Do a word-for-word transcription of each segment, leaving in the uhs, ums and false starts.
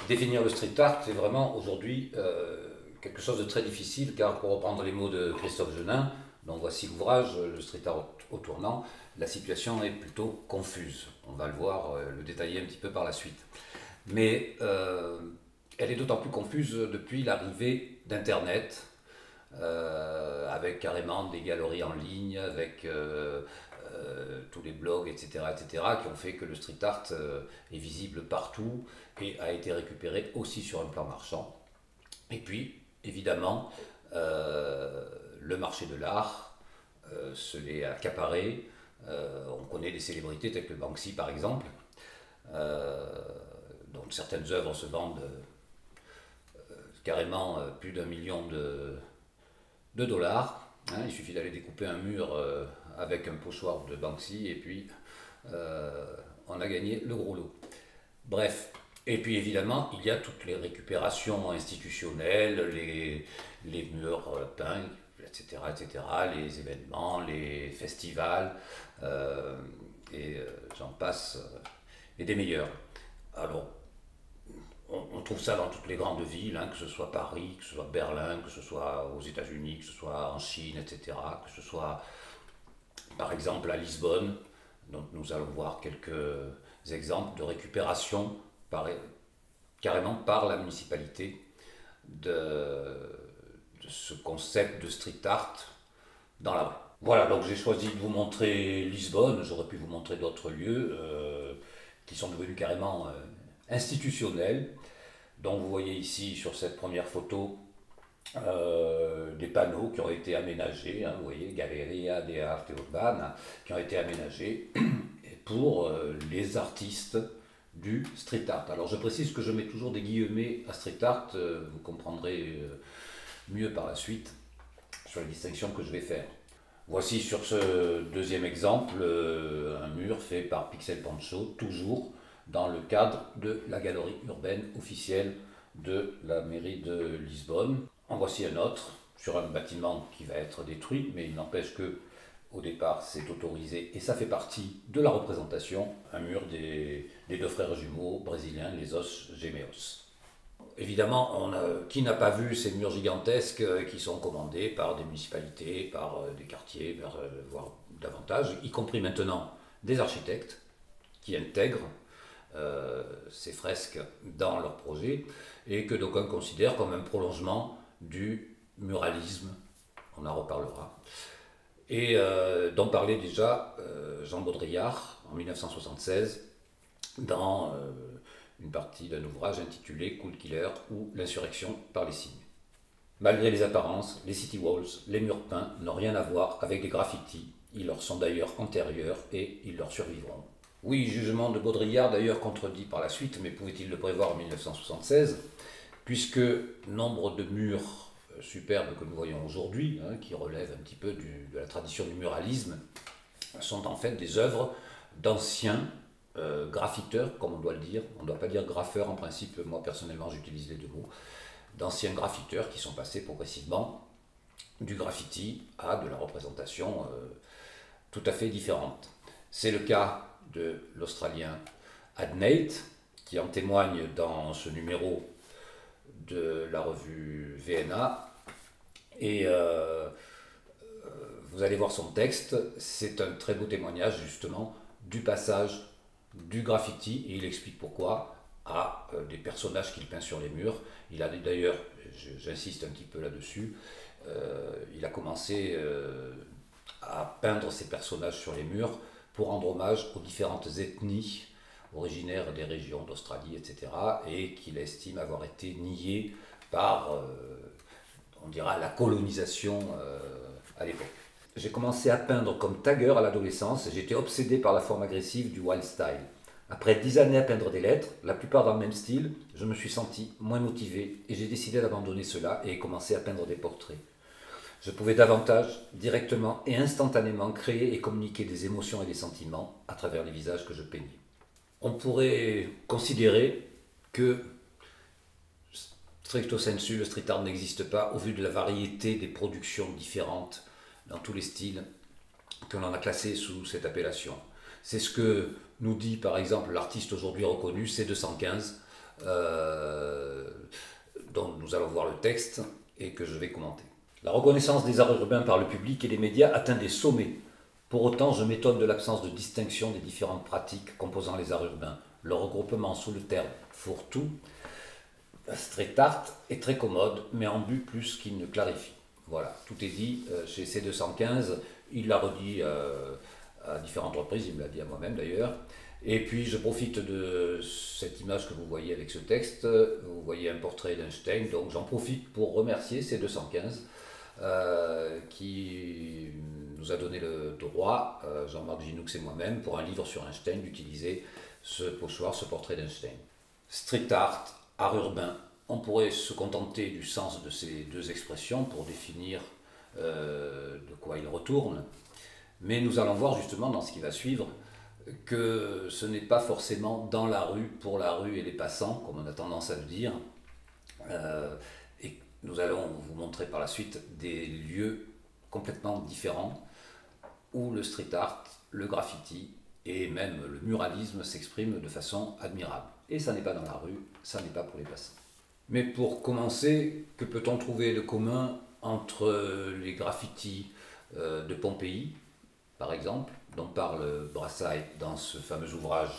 Définir le street art est vraiment aujourd'hui euh, quelque chose de très difficile, car pour reprendre les mots de Christophe Genin, dont voici l'ouvrage, le street art au tournant, la situation est plutôt confuse. On va le voir, euh, le détailler un petit peu par la suite. Mais euh, elle est d'autant plus confuse depuis l'arrivée d'Internet, euh, avec carrément des galeries en ligne, avec euh, euh, tous les blogs, et cetera, et cetera, qui ont fait que le street art euh, est visible partout et a été récupéré aussi sur un plan marchand. Et puis, évidemment, euh, le marché de l'art euh, se l'est accaparé. Euh, on connaît des célébrités telles que Banksy, par exemple, euh, dont certaines œuvres se vendent euh, carrément euh, plus d'un million de, de dollars. Hein, il suffit d'aller découper un mur euh, avec un pochoir de Banksy et puis euh, on a gagné le gros lot. Bref, et puis évidemment, il y a toutes les récupérations institutionnelles, les, les murs peints, et cetera, et cetera, les événements, les festivals, euh, et euh, j'en passe, euh, et des meilleurs. Alors, on, on trouve ça dans toutes les grandes villes, hein, que ce soit Paris, que ce soit Berlin, que ce soit aux États-Unis, que ce soit en Chine, et cetera, que ce soit par exemple à Lisbonne, dont nous allons voir quelques exemples de récupération par, carrément par la municipalité de, de ce concept de street art dans la rue. Voilà, donc j'ai choisi de vous montrer Lisbonne, j'aurais pu vous montrer d'autres lieux euh, qui sont devenus carrément euh, institutionnels. Donc vous voyez ici sur cette première photo euh, des panneaux qui ont été aménagés, hein, vous voyez, Galleria de Arte Urbana, qui ont été aménagés pour euh, les artistes du street art. Alors je précise que je mets toujours des guillemets à street art, euh, vous comprendrez euh, mieux par la suite sur les distinctions que je vais faire. Voici sur ce deuxième exemple euh, un mur fait par Pixel Pancho, toujours dans le cadre de la galerie urbaine officielle de la mairie de Lisbonne. En voici un autre sur un bâtiment qui va être détruit, mais il n'empêche que au départ c'est autorisé et ça fait partie de la représentation, un mur des, des deux frères jumeaux brésiliens, les Os Gemeos. Évidemment, on a, qui n'a pas vu ces murs gigantesques qui sont commandés par des municipalités, par des quartiers, voire davantage, y compris maintenant des architectes qui intègrent euh, ces fresques dans leur projet et que d'aucuns considèrent comme un prolongement du muralisme, on en reparlera, et euh, dont parlait déjà euh, Jean Baudrillard en mille neuf cent soixante-seize dans euh, une partie d'un ouvrage intitulé Cool Killer ou l'insurrection par les signes. Malgré les apparences, les city walls, les murs peints n'ont rien à voir avec les graffitis, ils leur sont d'ailleurs antérieurs et ils leur survivront. Oui, jugement de Baudrillard d'ailleurs contredit par la suite, mais pouvait-il le prévoir en mille neuf cent soixante-seize, puisque nombre de murs superbes que nous voyons aujourd'hui, hein, qui relèvent un petit peu du, de la tradition du muralisme, sont en fait des œuvres d'anciens euh, graffiteurs, comme on doit le dire. On ne doit pas dire graffeur en principe, moi personnellement j'utilise les deux mots, d'anciens graffiteurs qui sont passés progressivement du graffiti à de la représentation euh, tout à fait différente. C'est le cas de l'Australien Adnate, qui en témoigne dans ce numéro de la revue V N A. Et euh, vous allez voir son texte, c'est un très beau témoignage justement du passage du graffiti, et il explique pourquoi, à euh, des personnages qu'il peint sur les murs. Il a d'ailleurs, j'insiste un petit peu là-dessus, euh, il a commencé euh, à peindre ces personnages sur les murs pour rendre hommage aux différentes ethnies originaires des régions d'Australie, et cetera, et qu'il estime avoir été niées par, euh, on dira, la colonisation euh, à l'époque. J'ai commencé à peindre comme tagueur à l'adolescence et j'étais obsédé par la forme agressive du wild style. Après dix années à peindre des lettres, la plupart dans le même style, je me suis senti moins motivé et j'ai décidé d'abandonner cela et commencer à peindre des portraits. Je pouvais davantage, directement et instantanément créer et communiquer des émotions et des sentiments à travers les visages que je peignais. On pourrait considérer que, stricto sensu, le street art n'existe pas au vu de la variété des productions différentes dans tous les styles que l'on a classés sous cette appellation. C'est ce que nous dit par exemple l'artiste aujourd'hui reconnu C deux cent quinze euh, dont nous allons voir le texte et que je vais commenter. La reconnaissance des arts urbains par le public et les médias atteint des sommets. Pour autant, je m'étonne de l'absence de distinction des différentes pratiques composant les arts urbains. Le regroupement sous le terme fourre-tout, street art, est très commode, mais en but plus qu'il ne clarifie. Voilà, tout est dit euh, chez C deux cent quinze, il l'a redit euh, à différentes reprises, il me l'a dit à moi-même d'ailleurs. Et puis je profite de cette image que vous voyez avec ce texte, vous voyez un portrait d'Einstein, donc j'en profite pour remercier C deux cent quinze euh, qui nous a donné le droit, euh, Jean-Marc Ginoux et moi-même, pour un livre sur Einstein, d'utiliser ce pochoir, ce portrait d'Einstein. Street art, art urbain, on pourrait se contenter du sens de ces deux expressions pour définir euh, de quoi ils retournent, mais nous allons voir justement dans ce qui va suivre que ce n'est pas forcément dans la rue, pour la rue et les passants, comme on a tendance à le dire, euh, et nous allons vous montrer par la suite des lieux complètement différents où le street art, le graffiti et même le muralisme s'expriment de façon admirable. Et ça n'est pas dans la rue, ça n'est pas pour les passants. Mais pour commencer, que peut-on trouver de commun entre les graffitis euh, de Pompéi, par exemple, dont parle Brassailles dans ce fameux ouvrage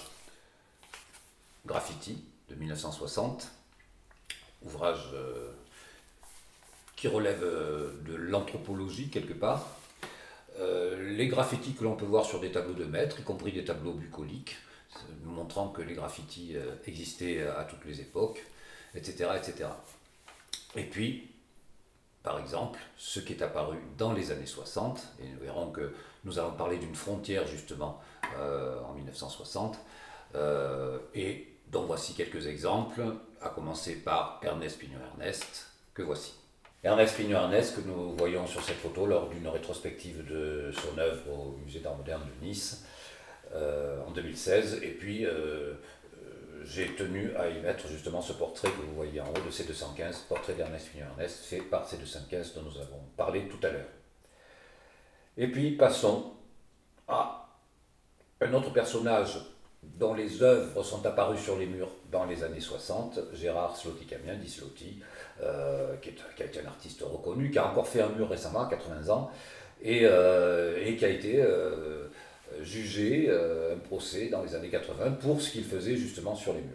Graffiti de mille neuf cent soixante, ouvrage euh, qui relève euh, de l'anthropologie quelque part. Euh, les graffitis que l'on peut voir sur des tableaux de maître, y compris des tableaux bucoliques, nous montrant que les graffitis euh, existaient à toutes les époques, et cetera, et cetera. Et puis, par exemple, ce qui est apparu dans les années soixante, et nous verrons que nous allons parler d'une frontière justement euh, en mille neuf cent soixante, euh, et dont voici quelques exemples, à commencer par Ernest Pignot-Ernest, que voici. Ernest Pignot-Ernest, que nous voyons sur cette photo lors d'une rétrospective de son œuvre au Musée d'Art moderne de Nice euh, en deux mille seize, et puis euh, j'ai tenu à y mettre justement ce portrait que vous voyez en haut de C deux cent quinze, portrait d'Ernest Pignot-Ernest, fait par C deux cent quinze dont nous avons parlé tout à l'heure. Et puis passons à un autre personnage dont les œuvres sont apparues sur les murs dans les années soixante, Gérard Slauty-Camien, dit Slauty, euh, qui, qui a été un artiste reconnu, qui a encore fait un mur récemment, à quatre-vingts ans, et, euh, et qui a été euh, jugé, euh, un procès dans les années quatre-vingts, pour ce qu'il faisait justement sur les murs.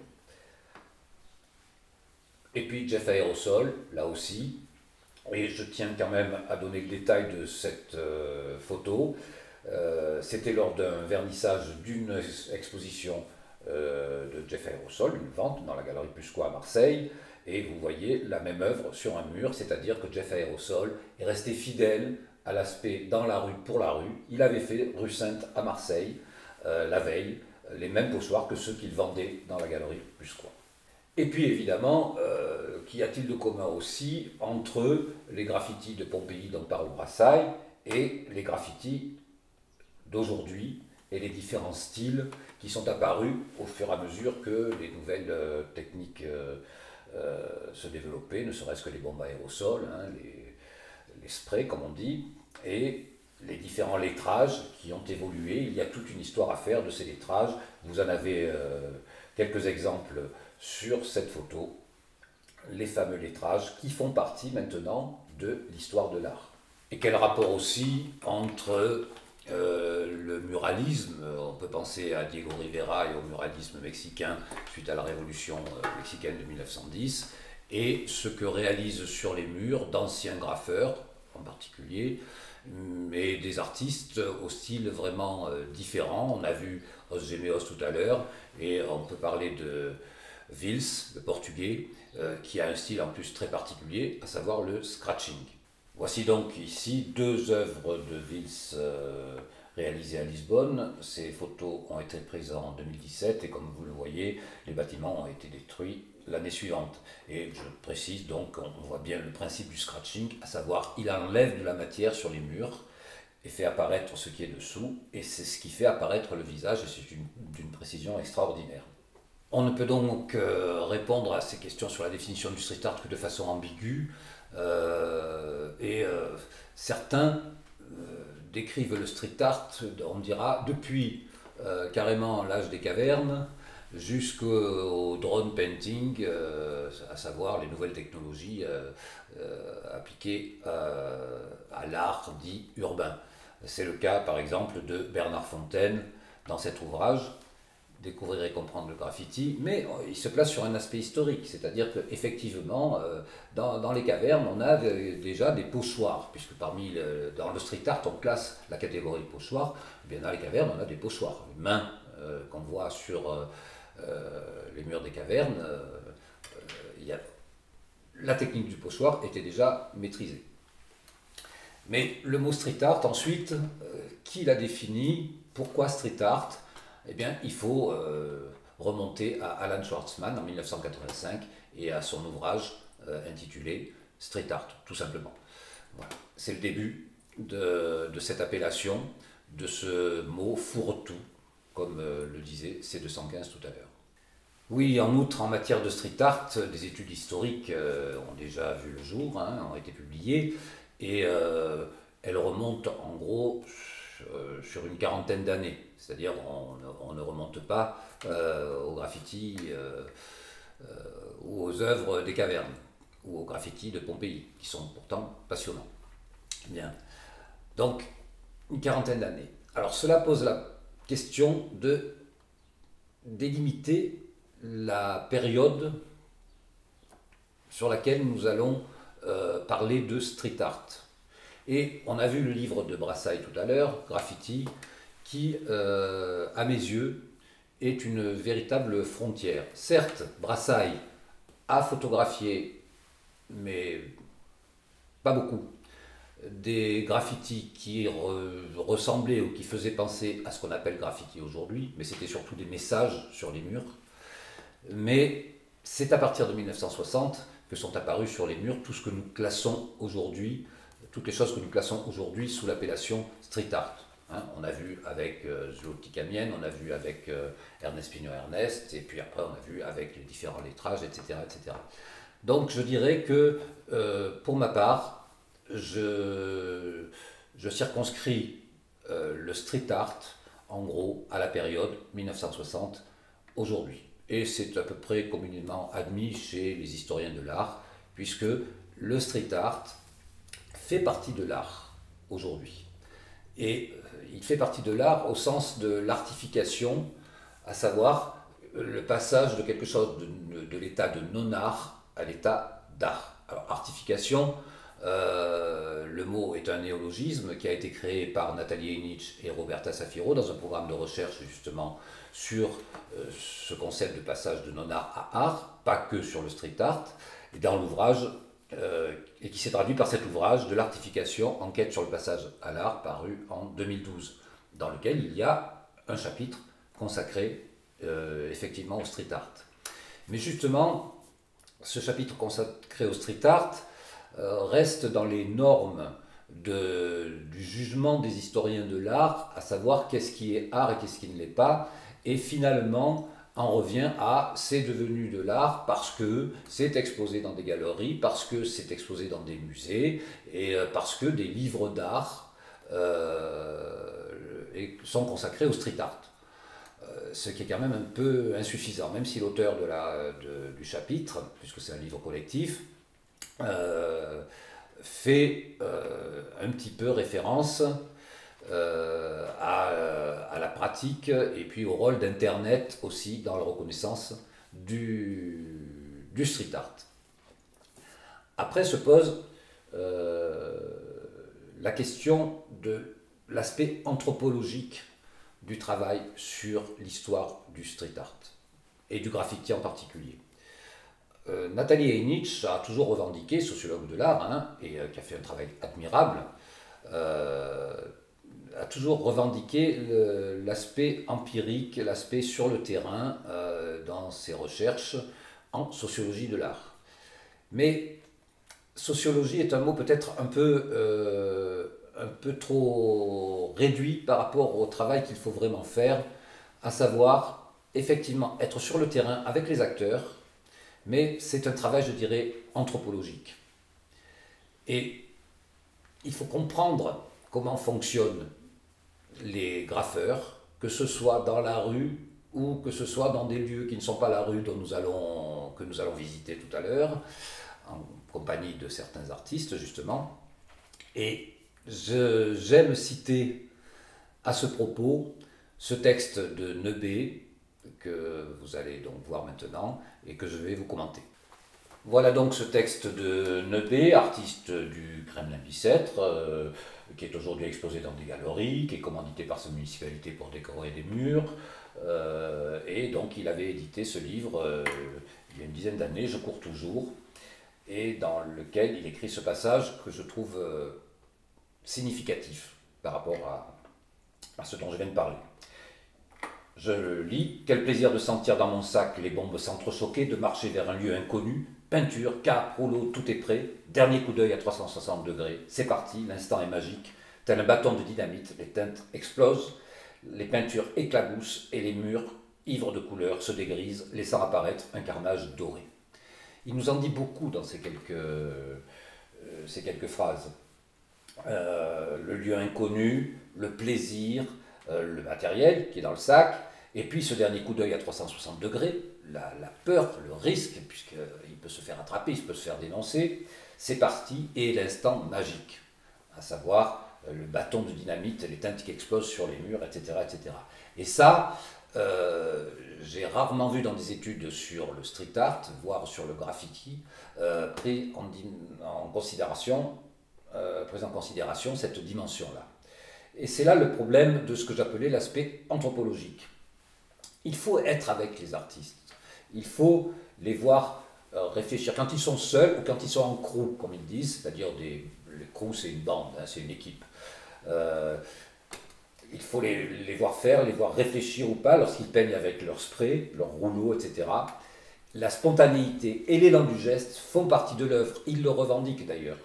Et puis Jeff Aérosol, là aussi, et je tiens quand même à donner le détail de cette euh, photo. Euh, C'était lors d'un vernissage d'une exposition euh, de Jeff Aérosol, une vente dans la galerie Puscois à Marseille, et vous voyez la même œuvre sur un mur, c'est-à-dire que Jeff Aérosol est resté fidèle à l'aspect dans la rue pour la rue. Il avait fait rue Sainte à Marseille, euh, la veille, les mêmes pochoirs que ceux qu'il vendait dans la galerie Puscois. Et puis évidemment, euh, qu'y a-t-il de commun aussi entre les graffitis de Pompéi dont parle Brassailles et les graffitis d'aujourd'hui et les différents styles qui sont apparus au fur et à mesure que les nouvelles euh, techniques euh, euh, se développaient, ne serait-ce que les bombes à aérosols, hein, les, les sprays comme on dit, et les différents lettrages qui ont évolué. Il y a toute une histoire à faire de ces lettrages. Vous en avez euh, quelques exemples sur cette photo, les fameux lettrages qui font partie maintenant de l'histoire de l'art. Et quel rapport aussi entre euh, le muralisme, on peut penser à Diego Rivera et au muralisme mexicain suite à la révolution mexicaine de mille neuf cent dix, et ce que réalisent sur les murs d'anciens graffeurs en particulier, mais des artistes au style vraiment euh, différent. On a vu Os Gemeos tout à l'heure, et on peut parler de Vils, le portugais, euh, qui a un style en plus très particulier, à savoir le scratching. Voici donc ici deux œuvres de Vils euh, réalisées à Lisbonne. Ces photos ont été prises en deux mille dix-sept et comme vous le voyez, les bâtiments ont été détruits l'année suivante. Et je précise donc, on voit bien le principe du scratching, à savoir il enlève de la matière sur les murs et fait apparaître ce qui est dessous, et c'est ce qui fait apparaître le visage, et c'est d'une précision extraordinaire. On ne peut donc euh, répondre à ces questions sur la définition du street art que de façon ambiguë, euh, et euh, certains euh, décrivent le street art, on dira, depuis euh, carrément l'âge des cavernes, jusqu'au drone painting, euh, à savoir les nouvelles technologies euh, euh, appliquées euh, à l'art dit urbain. C'est le cas par exemple de Bernard Fontaine dans cet ouvrage, Découvrir et comprendre le graffiti, mais il se place sur un aspect historique, c'est-à-dire qu'effectivement, euh, dans, dans les cavernes, on a déjà des pochoirs, puisque parmi le, dans le street art, on classe la catégorie pochoir, eh bien dans les cavernes, on a des pochoirs, les mains euh, qu'on voit sur euh, euh, les murs des cavernes, euh, euh, il y a, la technique du pochoir était déjà maîtrisée. Mais le mot street art, ensuite, euh, qui l'a défini? Pourquoi street art? Eh bien, il faut euh, remonter à Alan Schwartzman en mille neuf cent quatre-vingt-cinq et à son ouvrage euh, intitulé Street Art, tout simplement. Voilà. C'est le début de, de cette appellation, de ce mot fourre-tout, comme euh, le disait C deux cent quinze tout à l'heure. Oui, en outre, en matière de street art, des études historiques euh, ont déjà vu le jour, hein, ont été publiées, et euh, elles remontent en gros euh, sur une quarantaine d'années. C'est-à-dire on, on ne remonte pas euh, au graffiti euh, euh, ou aux œuvres des cavernes, ou aux graffitis de Pompéi, qui sont pourtant passionnants. Bien. Donc, une quarantaine d'années. Alors cela pose la question de délimiter la période sur laquelle nous allons euh, parler de street art. Et on a vu le livre de Brassailles tout à l'heure, Graffiti, qui, euh, à mes yeux, est une véritable frontière. Certes, Brassailles a photographié, mais pas beaucoup, des graffitis qui re ressemblaient ou qui faisaient penser à ce qu'on appelle graffiti aujourd'hui, mais c'était surtout des messages sur les murs. Mais c'est à partir de mille neuf cent soixante que sont apparus sur les murs tout ce que nous classons aujourd'hui, toutes les choses que nous classons aujourd'hui sous l'appellation street art. Hein, on a vu avec euh, Zloty Kamień, on a vu avec euh, Ernest Pignot-Ernest, et puis après on a vu avec les différents lettrages, et cetera, et cetera. Donc je dirais que euh, pour ma part, je, je circonscris euh, le street art en gros à la période mille neuf cent soixante aujourd'hui. Et c'est à peu près communément admis chez les historiens de l'art, puisque le street art fait partie de l'art aujourd'hui. Et il fait partie de l'art au sens de l'artification, à savoir le passage de quelque chose de, de, de l'état de non-art à l'état d'art. Alors, artification, euh, le mot est un néologisme qui a été créé par Nathalie Heinich et Roberta Safiro dans un programme de recherche justement sur euh, ce concept de passage de non-art à art, pas que sur le street art, et dans l'ouvrage Euh, et qui s'est traduit par cet ouvrage de l'artification, enquête sur le passage à l'art, paru en deux mille douze, dans lequel il y a un chapitre consacré euh, effectivement au street art. Mais justement, ce chapitre consacré au street art euh, reste dans les normes de, du jugement des historiens de l'art, à savoir qu'est-ce qui est art et qu'est-ce qui ne l'est pas, et finalement en revient à c'est devenu de l'art parce que c'est exposé dans des galeries, parce que c'est exposé dans des musées, et parce que des livres d'art euh, sont consacrés au street art. Euh, ce qui est quand même un peu insuffisant, même si l'auteur de la, de, du chapitre, puisque c'est un livre collectif, euh, fait euh, un petit peu référence Euh, à, à la pratique et puis au rôle d'Internet aussi dans la reconnaissance du, du street art. Après se pose euh, la question de l'aspect anthropologique du travail sur l'histoire du street art et du graffiti en particulier. Euh, Nathalie Heinich a toujours revendiqué, sociologue de l'art, hein, et euh, qui a fait un travail admirable, euh, a toujours revendiqué l'aspect empirique, l'aspect sur le terrain euh, dans ses recherches en sociologie de l'art. Mais sociologie est un mot peut-être un peu, euh, un peu trop réduit par rapport au travail qu'il faut vraiment faire, à savoir effectivement être sur le terrain avec les acteurs, mais c'est un travail, je dirais, anthropologique. Et il faut comprendre comment fonctionnent les graffeurs, que ce soit dans la rue ou que ce soit dans des lieux qui ne sont pas la rue dont nous allons, que nous allons visiter tout à l'heure, en compagnie de certains artistes justement. Et j'aime citer à ce propos ce texte de Nebet, que vous allez donc voir maintenant, et que je vais vous commenter. Voilà donc ce texte de Nebet, artiste du Kremlin-Bicêtre, euh, qui est aujourd'hui exposé dans des galeries, qui est commandité par sa municipalité pour décorer des murs, euh, et donc il avait édité ce livre euh, il y a une dizaine d'années, Je cours toujours, et dans lequel il écrit ce passage que je trouve euh, significatif par rapport à, à ce dont je viens de parler. Je le lis. Quel plaisir de sentir dans mon sac les bombes s'entrechoquer, de marcher vers un lieu inconnu. Peinture, cap, rouleau, tout est prêt. Dernier coup d'œil à trois cent soixante degrés. C'est parti, l'instant est magique. Tel un bâton de dynamite, les teintes explosent, les peintures éclaboussent et les murs, ivres de couleurs, se dégrisent, laissant apparaître un carnage doré. Il nous en dit beaucoup dans ces quelques, euh, ces quelques phrases. Euh, le lieu inconnu, le plaisir, euh, le matériel qui est dans le sac, et puis ce dernier coup d'œil à trois cent soixante degrés, la, la peur, le risque, puisqu'il peut se faire attraper, il peut se faire dénoncer, c'est parti, et l'instant magique, à savoir euh, le bâton de dynamite, les teintes qui explosent sur les murs, et cetera et cetera. Et ça, euh, j'ai rarement vu dans des études sur le street art, voire sur le graffiti, euh, pris en, en considération Euh, prise en considération cette dimension-là. Et c'est là le problème de ce que j'appelais l'aspect anthropologique. Il faut être avec les artistes, il faut les voir euh, réfléchir. Quand ils sont seuls ou quand ils sont en crew, comme ils disent, c'est-à-dire des, les crews c'est une bande, hein, c'est une équipe. Euh, il faut les, les voir faire, les voir réfléchir ou pas lorsqu'ils peignent avec leur spray, leur rouleau, et cetera. La spontanéité et l'élan du geste font partie de l'œuvre, ils le revendiquent d'ailleurs.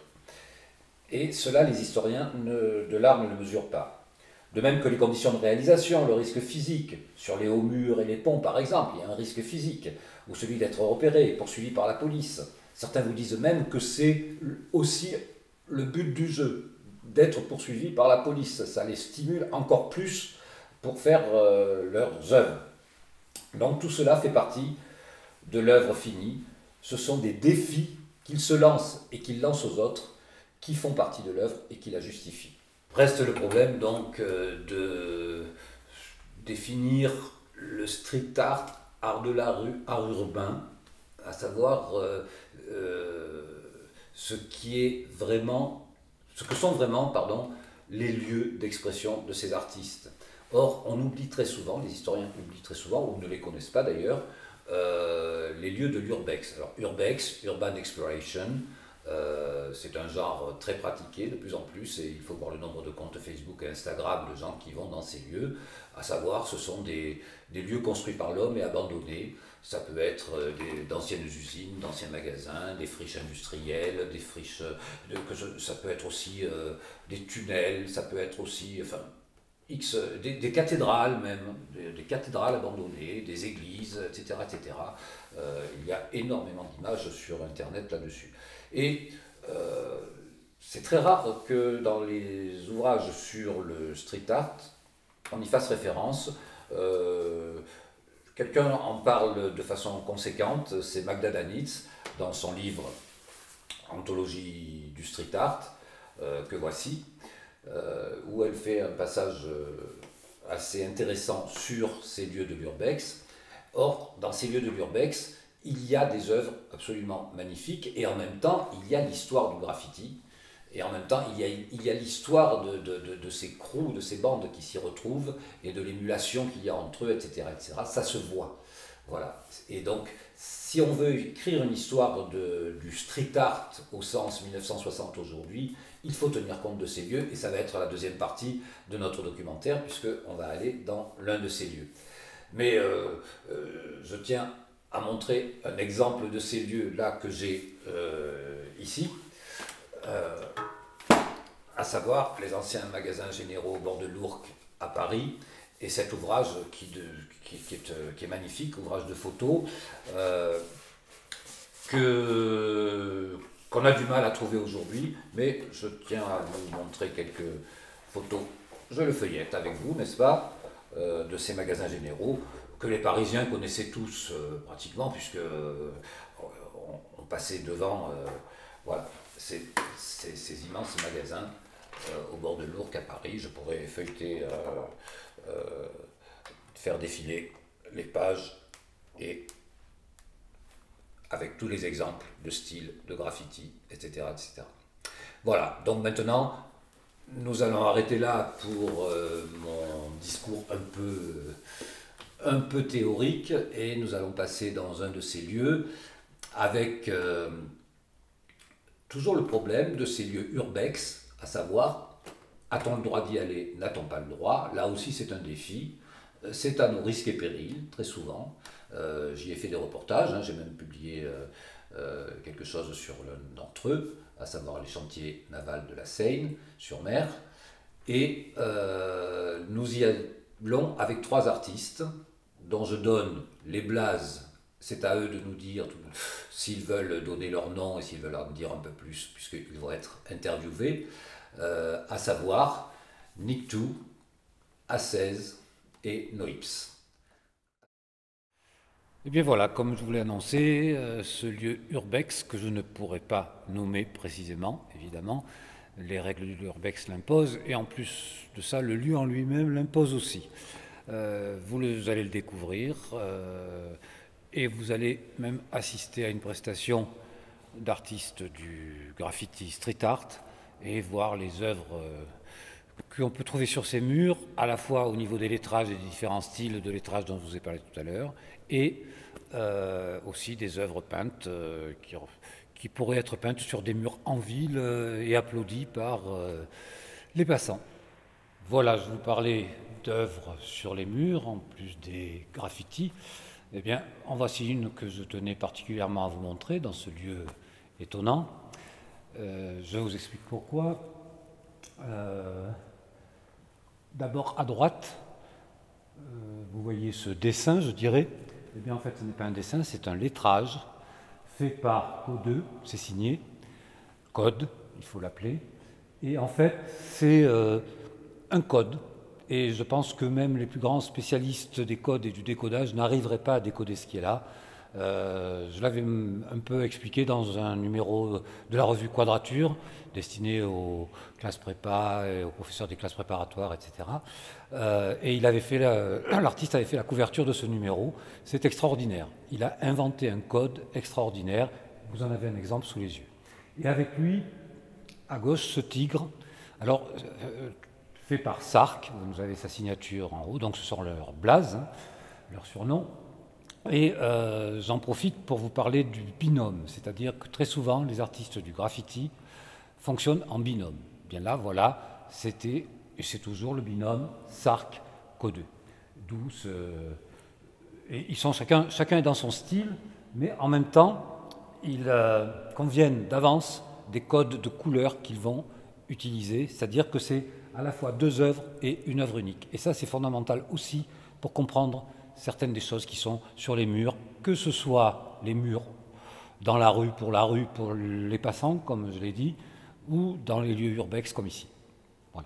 Et cela, les historiens ne, de l'art ne le mesurent pas. De même que les conditions de réalisation, le risque physique, sur les hauts murs et les ponts par exemple, il y a un risque physique, ou celui d'être repéré, poursuivi par la police. Certains vous disent même que c'est aussi le but du jeu, d'être poursuivi par la police. Ça les stimule encore plus pour faire euh, leurs œuvres. Donc tout cela fait partie de l'œuvre finie. Ce sont des défis qu'ils se lancent et qu'ils lancent aux autres, qui font partie de l'œuvre et qui la justifient. Reste le problème donc euh, de définir le street art, art de la rue, art urbain, à savoir euh, euh, ce qui est vraiment, ce que sont vraiment, pardon, les lieux d'expression de ces artistes. Or, on oublie très souvent, les historiens oublient très souvent, ou ne les connaissent pas d'ailleurs, euh, les lieux de l'urbex. Alors, urbex, urban exploration. Euh, c'est un genre très pratiqué de plus en plus et il faut voir le nombre de comptes Facebook et Instagram de gens qui vont dans ces lieux, à savoir ce sont des, des lieux construits par l'homme et abandonnés. Ça peut être d'anciennes usines, d'anciens magasins, des friches industrielles, des friches, de, que je, ça peut être aussi euh, des tunnels, ça peut être aussi enfin, X, des, des cathédrales même, des, des cathédrales abandonnées, des églises, et cetera et cetera. Euh, il y a énormément d'images sur Internet là-dessus. Et euh, c'est très rare que dans les ouvrages sur le street art, on y fasse référence. Euh, Quelqu'un en parle de façon conséquente, c'est Magda Danitz, dans son livre Anthologie du street art, euh, que voici, euh, où elle fait un passage assez intéressant sur ces lieux de l'urbex. Or, dans ces lieux de l'urbex, il y a des œuvres absolument magnifiques et en même temps, il y a l'histoire du graffiti et en même temps, il y a, il y a l'histoire de, de, de, de ces crews, de ces bandes qui s'y retrouvent et de l'émulation qu'il y a entre eux, et cetera, et cetera. Ça se voit. Voilà. Et donc, si on veut écrire une histoire de, du street art au sens mille neuf cent soixante aujourd'hui, il faut tenir compte de ces lieux et ça va être la deuxième partie de notre documentaire puisqu'on va aller dans l'un de ces lieux. Mais euh, euh, je tiens à montrer un exemple de ces lieux-là que j'ai euh, ici, euh, à savoir les anciens magasins généraux au bord de l'Ourcq à Paris, et cet ouvrage qui, de, qui, qui, est, qui est magnifique, ouvrage de photos, euh, que, qu'on a du mal à trouver aujourd'hui, mais je tiens à vous montrer quelques photos. Je le feuillette avec vous, n'est-ce pas, euh, de ces magasins généraux, que les Parisiens connaissaient tous euh, pratiquement, puisque euh, on, on passait devant euh, voilà, ces, ces, ces immenses magasins euh, au bord de l'Ourcq à Paris. Je pourrais feuilleter, euh, euh, faire défiler les pages et avec tous les exemples de style, de graffiti, et cetera, et cetera. Voilà, donc maintenant, nous allons arrêter là pour euh, mon discours un peu, un peu théorique et nous allons passer dans un de ces lieux avec euh, toujours le problème de ces lieux urbex, à savoir, a-t-on le droit d'y aller, n'a-t-on pas le droit? Là aussi c'est un défi, c'est à nos risques et périls, très souvent. Euh, j'y ai fait des reportages, hein, j'ai même publié euh, euh, quelque chose sur l'un d'entre eux, à savoir les chantiers navals de la Seine-sur-Mer. Et euh, nous y allons avec trois artistes, dont je donne les blazes. C'est à eux de nous dire s'ils veulent donner leur nom et s'ils veulent en dire un peu plus, puisqu'ils vont être interviewés, euh, à savoir Nictou, Assez et Noips. Et bien voilà, comme je vous l'ai annoncé, euh, ce lieu urbex, que je ne pourrais pas nommer précisément, évidemment, les règles de l'urbex l'imposent, et en plus de ça, le lieu en lui-même l'impose aussi. Euh, vous, le, vous allez le découvrir, euh, et vous allez même assister à une prestation d'artistes du graffiti street art, et voir les œuvres euh, qu'on peut trouver sur ces murs, à la fois au niveau des lettrages et des différents styles de lettrage dont je vous ai parlé tout à l'heure, et euh, aussi des œuvres peintes euh, qui, qui pourraient être peintes sur des murs en ville euh, et applaudies par euh, les passants. Voilà, je vous parlais d'œuvres sur les murs, en plus des graffitis. Eh bien, en voici une que je tenais particulièrement à vous montrer dans ce lieu étonnant. Euh, je vous explique pourquoi. Euh, D'abord, à droite, euh, vous voyez ce dessin, je dirais. Eh bien, en fait, ce n'est pas un dessin, c'est un lettrage fait par Code, c'est signé, Code, il faut l'appeler. Et en fait, c'est euh, un code. Et je pense que même les plus grands spécialistes des codes et du décodage n'arriveraient pas à décoder ce qui est là. Euh, je l'avais un peu expliqué dans un numéro de la revue Quadrature, destiné aux classes prépa et aux professeurs des classes préparatoires, et cetera. Euh, et il avait fait l'artiste avait fait la couverture de ce numéro. C'est extraordinaire. Il a inventé un code extraordinaire. Vous en avez un exemple sous les yeux. Et avec lui, à gauche, ce tigre. Alors, euh, fait par Sark, vous avez sa signature en haut, donc ce sont leurs blazes, hein, leurs surnoms. Et euh, j'en profite pour vous parler du binôme, c'est-à-dire que très souvent, les artistes du graffiti fonctionnent en binôme. Bien là, voilà, c'était, et c'est toujours le binôme Sark-Code. D'où ce... Et ils sont chacun, chacun est dans son style, mais en même temps, ils euh, conviennent d'avance des codes de couleurs qu'ils vont utiliser, c'est-à-dire que c'est à la fois deux œuvres et une œuvre unique. Et ça, c'est fondamental aussi pour comprendre certaines des choses qui sont sur les murs, que ce soit les murs dans la rue, pour la rue, pour les passants, comme je l'ai dit, ou dans les lieux urbex, comme ici. Voilà.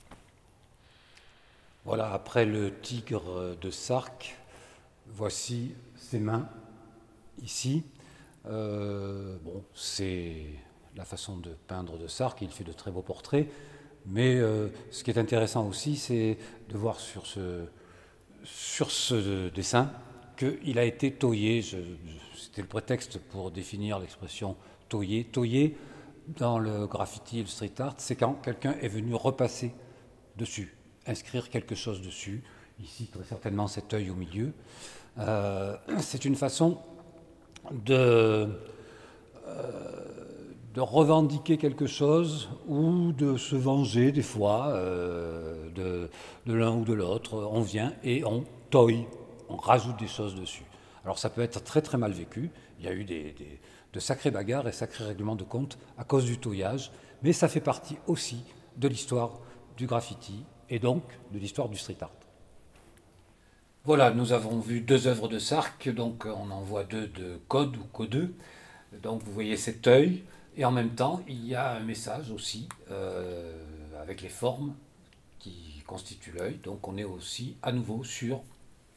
Voilà, après le tigre de Sark, voici ses mains, ici. Euh, bon, c'est la façon de peindre de Sark, il fait de très beaux portraits, mais euh, ce qui est intéressant aussi, c'est de voir sur ce... sur ce dessin qu'il a été taillé, c'était le prétexte pour définir l'expression taillé. Taillé, dans le graffiti et le street art, c'est quand quelqu'un est venu repasser dessus, inscrire quelque chose dessus. Ici, très certainement, cet œil au milieu. Euh, c'est une façon de, euh, de revendiquer quelque chose ou de se venger des fois euh, de, de l'un ou de l'autre. On vient et on toille, on rajoute des choses dessus. Alors ça peut être très très mal vécu. Il y a eu des, des, de sacrées bagarres et sacrés règlements de compte à cause du toillage, mais ça fait partie aussi de l'histoire du graffiti et donc de l'histoire du street art. Voilà, nous avons vu deux œuvres de Sark, donc on en voit deux de Code ou Code. Donc vous voyez cet œil, et en même temps il y a un message aussi euh, avec les formes qui constituent l'œil. Donc on est aussi à nouveau sur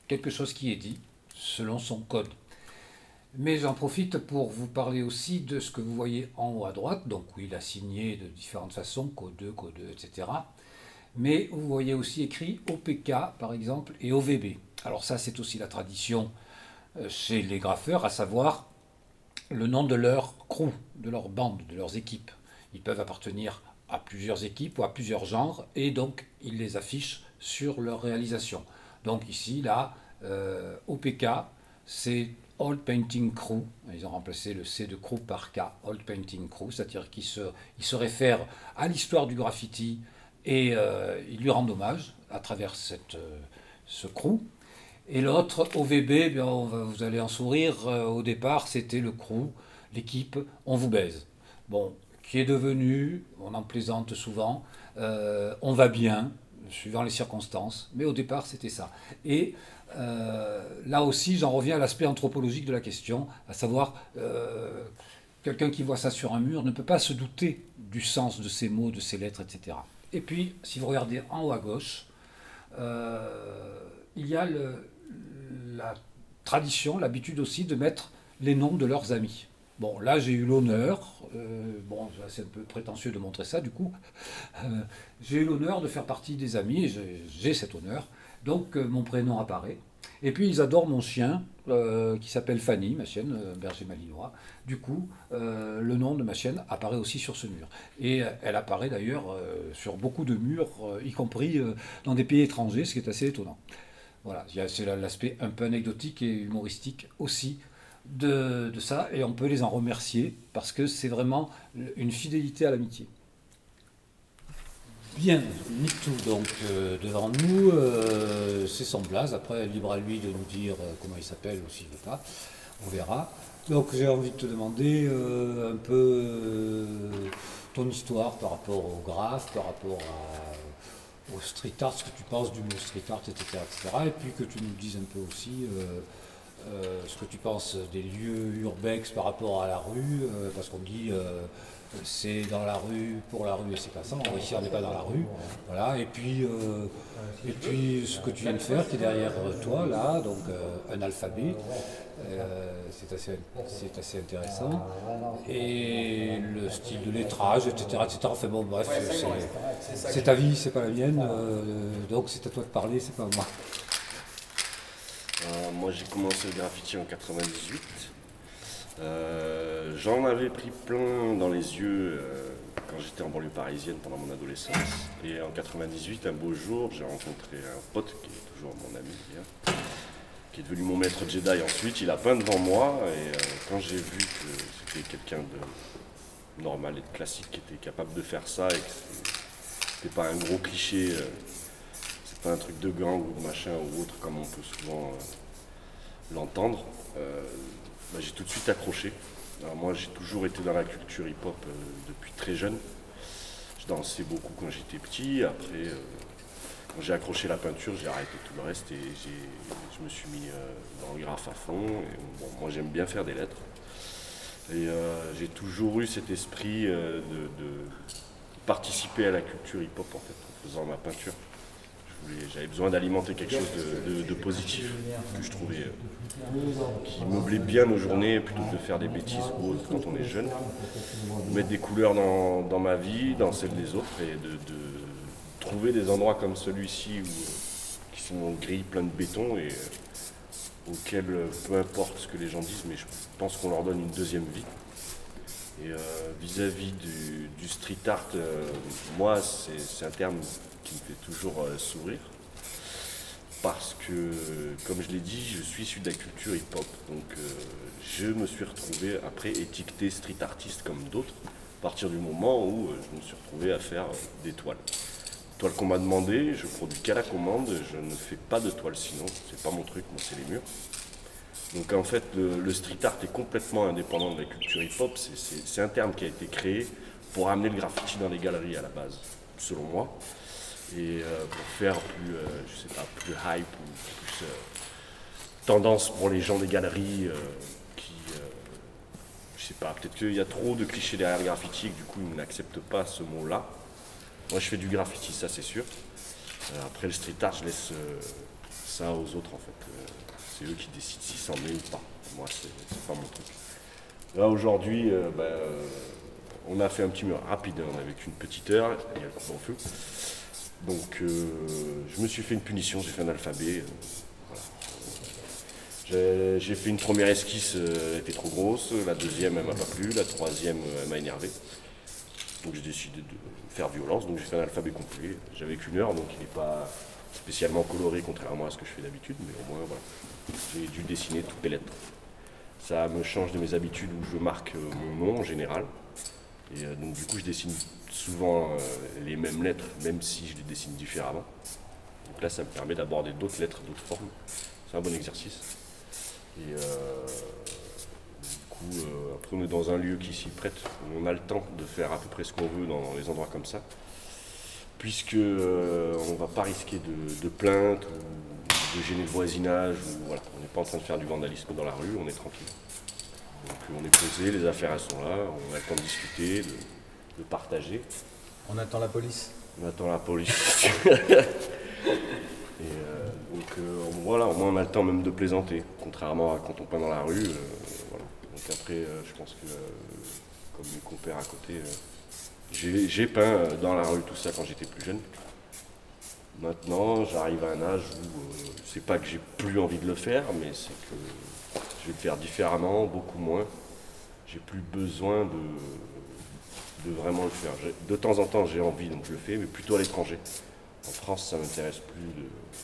quelque chose qui est dit selon son code. Mais j'en profite pour vous parler aussi de ce que vous voyez en haut à droite, donc où il a signé de différentes façons, code deux, code deux, et cetera. Mais vous voyez aussi écrit O P K, par exemple, et O V B. Alors ça, c'est aussi la tradition chez les graffeurs, à savoir le nom de leur crew, de leur bande, de leurs équipes. Ils peuvent appartenir à plusieurs équipes ou à plusieurs genres, et donc ils les affichent sur leur réalisation. Donc ici, là, euh, O P K, c'est Old Painting Crew. Ils ont remplacé le C de crew par K, Old Painting Crew, c'est-à-dire qu'ils se, ils se réfèrent à l'histoire du graffiti et euh, ils lui rendent hommage à travers cette, euh, ce crew. Et l'autre, O V B, eh bien, on va, vous allez en sourire, euh, au départ, c'était le crew, l'équipe On vous baise. Bon, qui est devenu, on en plaisante souvent, euh, on va bien, suivant les circonstances, mais au départ, c'était ça. Et euh, là aussi, j'en reviens à l'aspect anthropologique de la question, à savoir, euh, quelqu'un qui voit ça sur un mur ne peut pas se douter du sens de ces mots, de ces lettres, et cetera. Et puis, si vous regardez en haut à gauche, euh, il y a le, la tradition, l'habitude aussi de mettre les noms de leurs amis. Bon, là j'ai eu l'honneur, euh, bon c'est un peu prétentieux de montrer ça du coup, euh, j'ai eu l'honneur de faire partie des amis, et j'ai cet honneur, donc euh, mon prénom apparaît. Et puis ils adorent mon chien, euh, qui s'appelle Fanny, ma chienne, euh, berger malinois. Du coup, euh, le nom de ma chienne apparaît aussi sur ce mur. Et euh, elle apparaît d'ailleurs euh, sur beaucoup de murs, euh, y compris euh, dans des pays étrangers, ce qui est assez étonnant. Voilà, c'est l'aspect un peu anecdotique et humoristique aussi de, de ça, et on peut les en remercier, parce que c'est vraiment une fidélité à l'amitié. Bien, MeToo donc euh, devant nous, euh, c'est son blaze, après libre à lui de nous dire euh, comment il s'appelle ou s'il ne veut pas, on verra. Donc j'ai envie de te demander euh, un peu euh, ton histoire par rapport au graphe, par rapport à, au street art, ce que tu penses du mot street art, et cetera, et cetera. Et puis que tu nous dises un peu aussi euh, euh, ce que tu penses des lieux urbex par rapport à la rue, euh, parce qu'on dit euh, c'est dans la rue, pour la rue et c'est passant. Alors ici on n'est pas dans la rue, voilà. Et puis, euh, et puis ce que tu viens de faire qui est derrière toi là, donc euh, un alphabet, euh, c'est assez, c'est assez intéressant. Et le style de lettrage, et cetera, et cetera. Enfin bon, bref, c'est ta vie, c'est pas la mienne, euh, donc c'est à toi de parler, c'est pas à moi. Euh, moi j'ai commencé le graffiti en quatre-vingt-dix-huit. Euh, J'en avais pris plein dans les yeux euh, quand j'étais en banlieue parisienne pendant mon adolescence. Et en quatre-vingt-dix-huit, un beau jour, j'ai rencontré un pote qui est toujours mon ami, bien, qui est devenu mon maître Jedi ensuite. Il a peint devant moi et euh, quand j'ai vu que c'était quelqu'un de normal et de classique qui était capable de faire ça et que c'était pas un gros cliché, euh, c'est pas un truc de gang ou de machin ou autre comme on peut souvent euh, l'entendre, euh, bah, j'ai tout de suite accroché. Alors moi j'ai toujours été dans la culture hip-hop euh, depuis très jeune. Je dansais beaucoup quand j'étais petit, après euh, quand j'ai accroché la peinture j'ai arrêté tout le reste et je me suis mis euh, dans le graphe à fond. Et, bon, moi j'aime bien faire des lettres et euh, j'ai toujours eu cet esprit euh, de, de participer à la culture hip-hop en fait, en faisant ma peinture. J'avais besoin d'alimenter quelque chose de, de, de positif que je trouvais euh, qui meublait bien nos journées plutôt que de faire des bêtises ou autres quand on est jeune. Mettre des couleurs dans, dans ma vie, dans celle des autres et de, de trouver des endroits comme celui-ci qui sont gris, plein de béton et euh, auxquels peu importe ce que les gens disent, mais je pense qu'on leur donne une deuxième vie. Et vis-à-vis euh, -vis du, du street art, euh, moi c'est un terme qui me fait toujours euh, sourire parce que, comme je l'ai dit, je suis issu de la culture hip-hop. Donc euh, je me suis retrouvé après étiqueté street artiste comme d'autres à partir du moment où euh, je me suis retrouvé à faire euh, des toiles. Toiles qu'on m'a demandé, je produis qu'à la commande, je ne fais pas de toiles sinon, c'est pas mon truc, moi c'est les murs. Donc en fait le, le street art est complètement indépendant de la culture hip-hop, c'est un terme qui a été créé pour amener le graffiti dans les galeries à la base, selon moi. Et euh, pour faire plus, euh, je sais pas, plus hype ou plus euh, tendance pour les gens des galeries euh, qui, euh, je sais pas, peut-être qu'il y a trop de clichés derrière le graffiti et que du coup ils n'acceptent pas ce mot-là. Moi je fais du graffiti, ça c'est sûr. Euh, après le street art, je laisse euh, ça aux autres en fait. Euh, c'est eux qui décident si c'en est ou pas. Moi, c'est pas mon truc. Là aujourd'hui, euh, bah, euh, on a fait un petit mur rapide, hein, on avait qu'une petite heure et un couvre-feu. Donc euh, je me suis fait une punition, j'ai fait un alphabet. Euh, voilà. J'ai, j'ai fait une première esquisse, euh, elle était trop grosse, la deuxième elle m'a pas plu, la troisième euh, elle m'a énervé. Donc j'ai décidé de faire violence, donc j'ai fait un alphabet complet. J'avais qu'une heure, donc il n'est pas spécialement coloré contrairement à ce que je fais d'habitude, mais au moins voilà. J'ai dû dessiner toutes les lettres. Ça me change de mes habitudes où je marque euh, mon nom en général. Et euh, donc du coup je dessine souvent euh, les mêmes lettres, même si je les dessine différemment. Donc là ça me permet d'aborder d'autres lettres, d'autres formes. C'est un bon exercice. Et euh, du coup, euh, après on est dans un lieu qui s'y prête, où on a le temps de faire à peu près ce qu'on veut dans les endroits comme ça. Puisque euh, on ne va pas risquer de, de plaintes ou de gêner le voisinage. Ou, voilà, on n'est pas en train de faire du vandalisme dans la rue, on est tranquille. Donc on est posé, les affaires elles sont là, on a le temps de discuter, de, de partager. On attend la police. On attend la police. Et euh, donc euh, voilà, au moins on a le temps même de plaisanter, contrairement à quand on peint dans la rue. Euh, voilà. Donc après, euh, je pense que, euh, comme mes compères à côté, euh, j'ai, j'ai peint dans la rue tout ça quand j'étais plus jeune. Maintenant, j'arrive à un âge où euh, c'est pas que j'ai plus envie de le faire, mais c'est que je vais le faire différemment, beaucoup moins. J'ai plus besoin de, de vraiment le faire. J'ai, de temps en temps, j'ai envie, donc je le fais, mais plutôt à l'étranger. En France, ça ne m'intéresse plus de,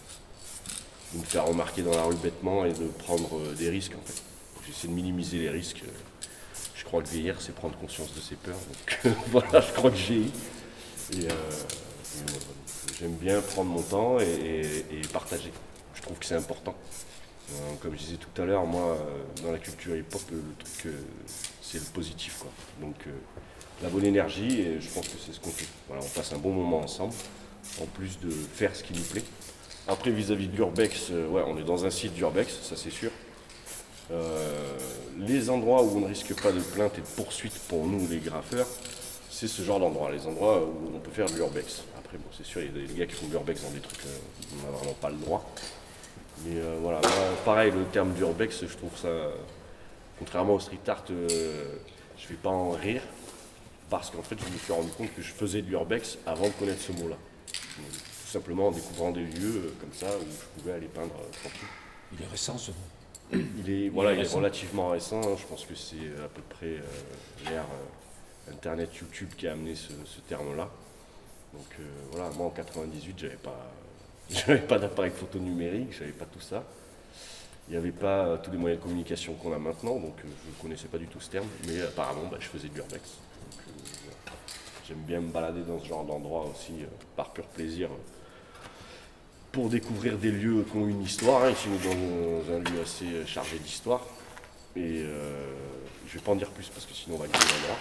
de me faire remarquer dans la rue bêtement et de prendre euh, des risques, en fait. J'essaie de minimiser les risques. Je crois que vieillir, c'est prendre conscience de ses peurs. Donc voilà, je crois que j'ai eu. Et, euh, et, euh, j'aime bien prendre mon temps et, et, et partager. Je trouve que c'est important. Euh, comme je disais tout à l'heure, moi, euh, dans la culture hip-hop, le truc, euh, c'est le positif, quoi. Donc, euh, la bonne énergie, et je pense que c'est ce qu'on fait. Voilà, on passe un bon moment ensemble, en plus de faire ce qui nous plaît. Après, vis-à-vis de l'urbex, euh, ouais, on est dans un site d'urbex, ça c'est sûr. Euh, les endroits où on ne risque pas de plainte et de poursuite pour nous, les graffeurs, c'est ce genre d'endroit, les endroits où on peut faire de l'urbex. Après, bon, c'est sûr, il y a des gars qui font de l'urbex dans des trucs où euh, on n'a vraiment pas le droit. Mais euh, voilà, moi, pareil, le terme d'urbex, je trouve ça, contrairement au street art, euh, je ne vais pas en rire, parce qu'en fait, je me suis rendu compte que je faisais de l'urbex avant de connaître ce mot-là. Donc, tout simplement en découvrant des lieux euh, comme ça, où je pouvais aller peindre euh, tranquille. Il est récent ce mot. Il est, voilà, il est, il est relativement récent, hein. Je pense que c'est à peu près euh, l'ère euh, Internet, YouTube qui a amené ce, ce terme-là. Donc euh, voilà, moi en quatre-vingt-dix-huit, j'avais pas, j'avais pas d'appareil photo numérique, j'avais pas tout ça. Il n'y avait pas euh, tous les moyens de communication qu'on a maintenant, donc euh, je ne connaissais pas du tout ce terme, mais apparemment bah, je faisais de l'urbex. Donc, euh, voilà. J'aime bien me balader dans ce genre d'endroit aussi, euh, par pur plaisir. Euh, pour découvrir des lieux qui ont une histoire. Hein. Ici, on est dans un lieu assez chargé d'histoire. Et euh, je ne vais pas en dire plus parce que sinon on va gagner l'endroit.